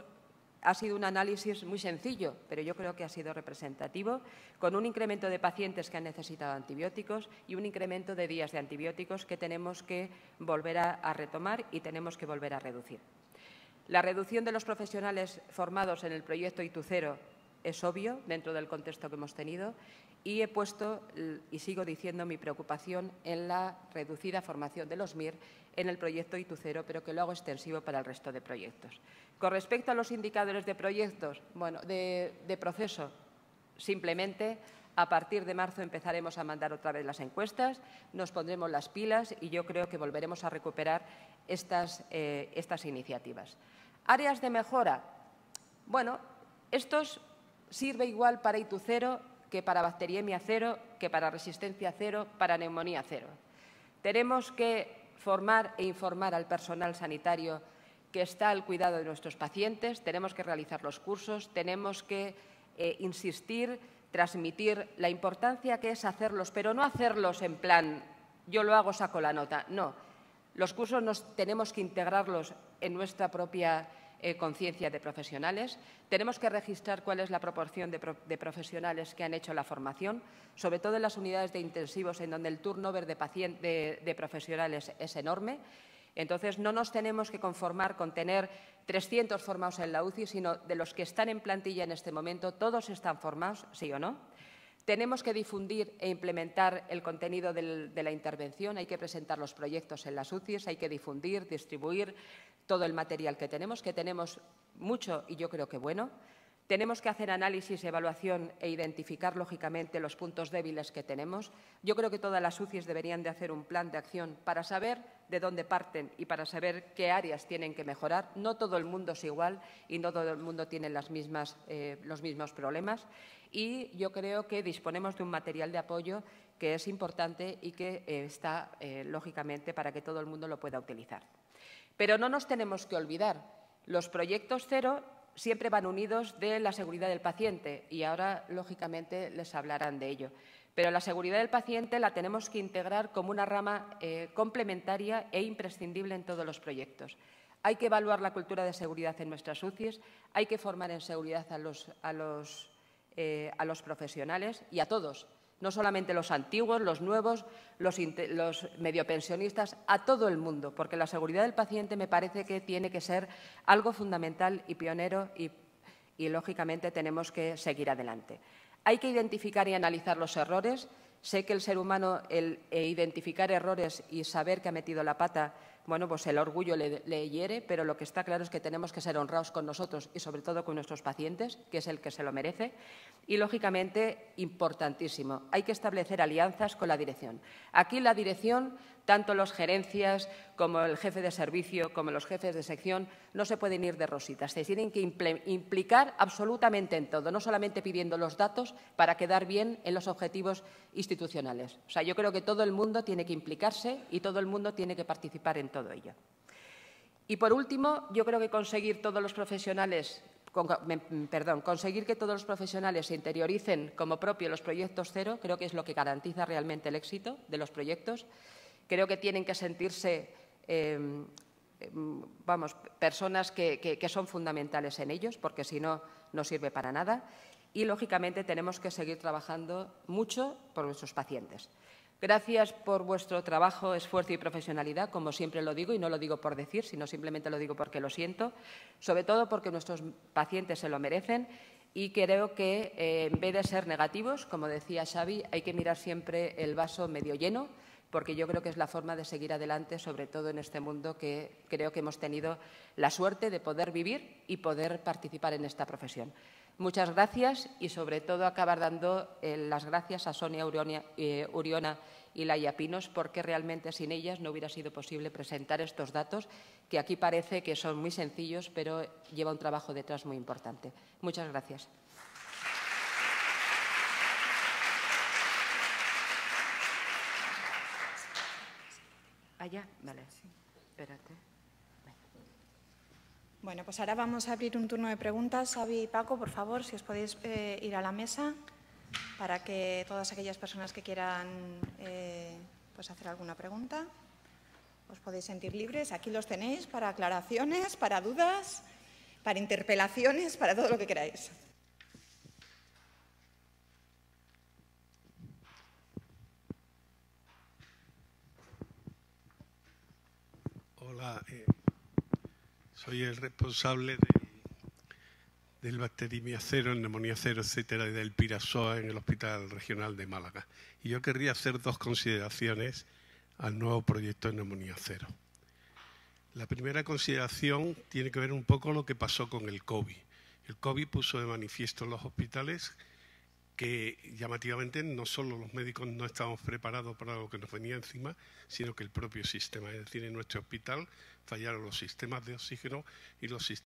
Ha sido un análisis muy sencillo, pero yo creo que ha sido representativo, con un incremento de pacientes que han necesitado antibióticos y un incremento de días de antibióticos que tenemos que volver a retomar y tenemos que volver a reducir. La reducción de los profesionales formados en el proyecto ITU0 es obvio dentro del contexto que hemos tenido y he puesto y sigo diciendo mi preocupación en la reducida formación de los MIR en el proyecto ITU0, pero que lo hago extensivo para el resto de proyectos. Con respecto a los indicadores de proyectos, de proceso, simplemente a partir de marzo empezaremos a mandar otra vez las encuestas, nos pondremos las pilas y yo creo que volveremos a recuperar estas iniciativas. Áreas de mejora. Bueno, esto sirve igual para ITU0 que para bacteriemia cero, que para resistencia cero, para neumonía cero. Tenemos que formar e informar al personal sanitario que está al cuidado de nuestros pacientes, tenemos que realizar los cursos, tenemos que insistir, transmitir la importancia que es hacerlos, pero no hacerlos en plan, yo lo hago, saco la nota, no. Los cursos tenemos que integrarlos en nuestra propia conciencia de profesionales. Tenemos que registrar cuál es la proporción de profesionales que han hecho la formación, sobre todo en las unidades de intensivos, en donde el turnover de profesionales es enorme. Entonces, no nos tenemos que conformar con tener 300 formados en la UCI, sino de los que están en plantilla en este momento, todos están formados, ¿sí o no? Tenemos que difundir e implementar el contenido de la intervención, hay que presentar los proyectos en las UCIs, hay que difundir, distribuir todo el material que tenemos mucho y yo creo que bueno. Tenemos que hacer análisis, evaluación e identificar, lógicamente, los puntos débiles que tenemos. Yo creo que todas las UCIs deberían de hacer un plan de acción para saber de dónde parten y para saber qué áreas tienen que mejorar. No todo el mundo es igual y no todo el mundo tiene los mismos problemas. Y yo creo que disponemos de un material de apoyo que es importante y que está, lógicamente, para que todo el mundo lo pueda utilizar. Pero no nos tenemos que olvidar, los proyectos cero siempre van unidos de la seguridad del paciente y ahora, lógicamente, les hablarán de ello. Pero la seguridad del paciente la tenemos que integrar como una rama complementaria e imprescindible en todos los proyectos. Hay que evaluar la cultura de seguridad en nuestras UCIs, hay que formar en seguridad a los profesionales y a todos, no solamente los antiguos, los nuevos, los mediopensionistas, a todo el mundo, porque la seguridad del paciente me parece que tiene que ser algo fundamental y pionero y lógicamente, tenemos que seguir adelante. Hay que identificar y analizar los errores. Sé que el ser humano, identificar errores y saber que ha metido la pata, bueno, pues el orgullo le hiere, pero lo que está claro es que tenemos que ser honrados con nosotros y sobre todo con nuestros pacientes, que es el que se lo merece. Y, lógicamente, importantísimo, hay que establecer alianzas con la dirección. Aquí la dirección, tanto las gerencias como el jefe de servicio, como los jefes de sección, no se pueden ir de rositas. Se tienen que implicar absolutamente en todo, no solamente pidiendo los datos para quedar bien en los objetivos institucionales. O sea, yo creo que todo el mundo tiene que implicarse y todo el mundo tiene que participar en todo ello. Y, por último, yo creo que conseguir que todos los profesionales se interioricen como propio los proyectos cero, creo que es lo que garantiza realmente el éxito de los proyectos. Creo que tienen que sentirse personas que son fundamentales en ellos, porque si no, no sirve para nada. Y, lógicamente, tenemos que seguir trabajando mucho por nuestros pacientes. Gracias por vuestro trabajo, esfuerzo y profesionalidad, como siempre lo digo, y no lo digo por decir, sino simplemente lo digo porque lo siento, sobre todo porque nuestros pacientes se lo merecen y creo que en vez de ser negativos, como decía Xavi, hay que mirar siempre el vaso medio lleno, porque yo creo que es la forma de seguir adelante, sobre todo en este mundo que creo que hemos tenido la suerte de poder vivir y poder participar en esta profesión. Muchas gracias y, sobre todo, acabar dando las gracias a Sonia Uriona y Laia Pinos, porque realmente sin ellas no hubiera sido posible presentar estos datos, que aquí parece que son muy sencillos, pero lleva un trabajo detrás muy importante. Muchas gracias. Vale. Espérate. Bueno, pues ahora vamos a abrir un turno de preguntas. Xavi y Paco, por favor, si os podéis ir a la mesa para que todas aquellas personas que quieran pues hacer alguna pregunta, os podéis sentir libres. Aquí los tenéis para aclaraciones, para dudas, para interpelaciones, para todo lo que queráis. Hola. Soy el responsable del bacterimia cero, neumonía cero, etcétera, y del Pirasoa en el Hospital Regional de Málaga. Y yo querría hacer dos consideraciones al nuevo proyecto de neumonía cero. La primera consideración tiene que ver un poco con lo que pasó con el COVID. El COVID puso de manifiesto en los hospitales que, llamativamente, no solo los médicos no estábamos preparados para lo que nos venía encima, sino que el propio sistema. Es decir, en nuestro hospital fallaron los sistemas de oxígeno y los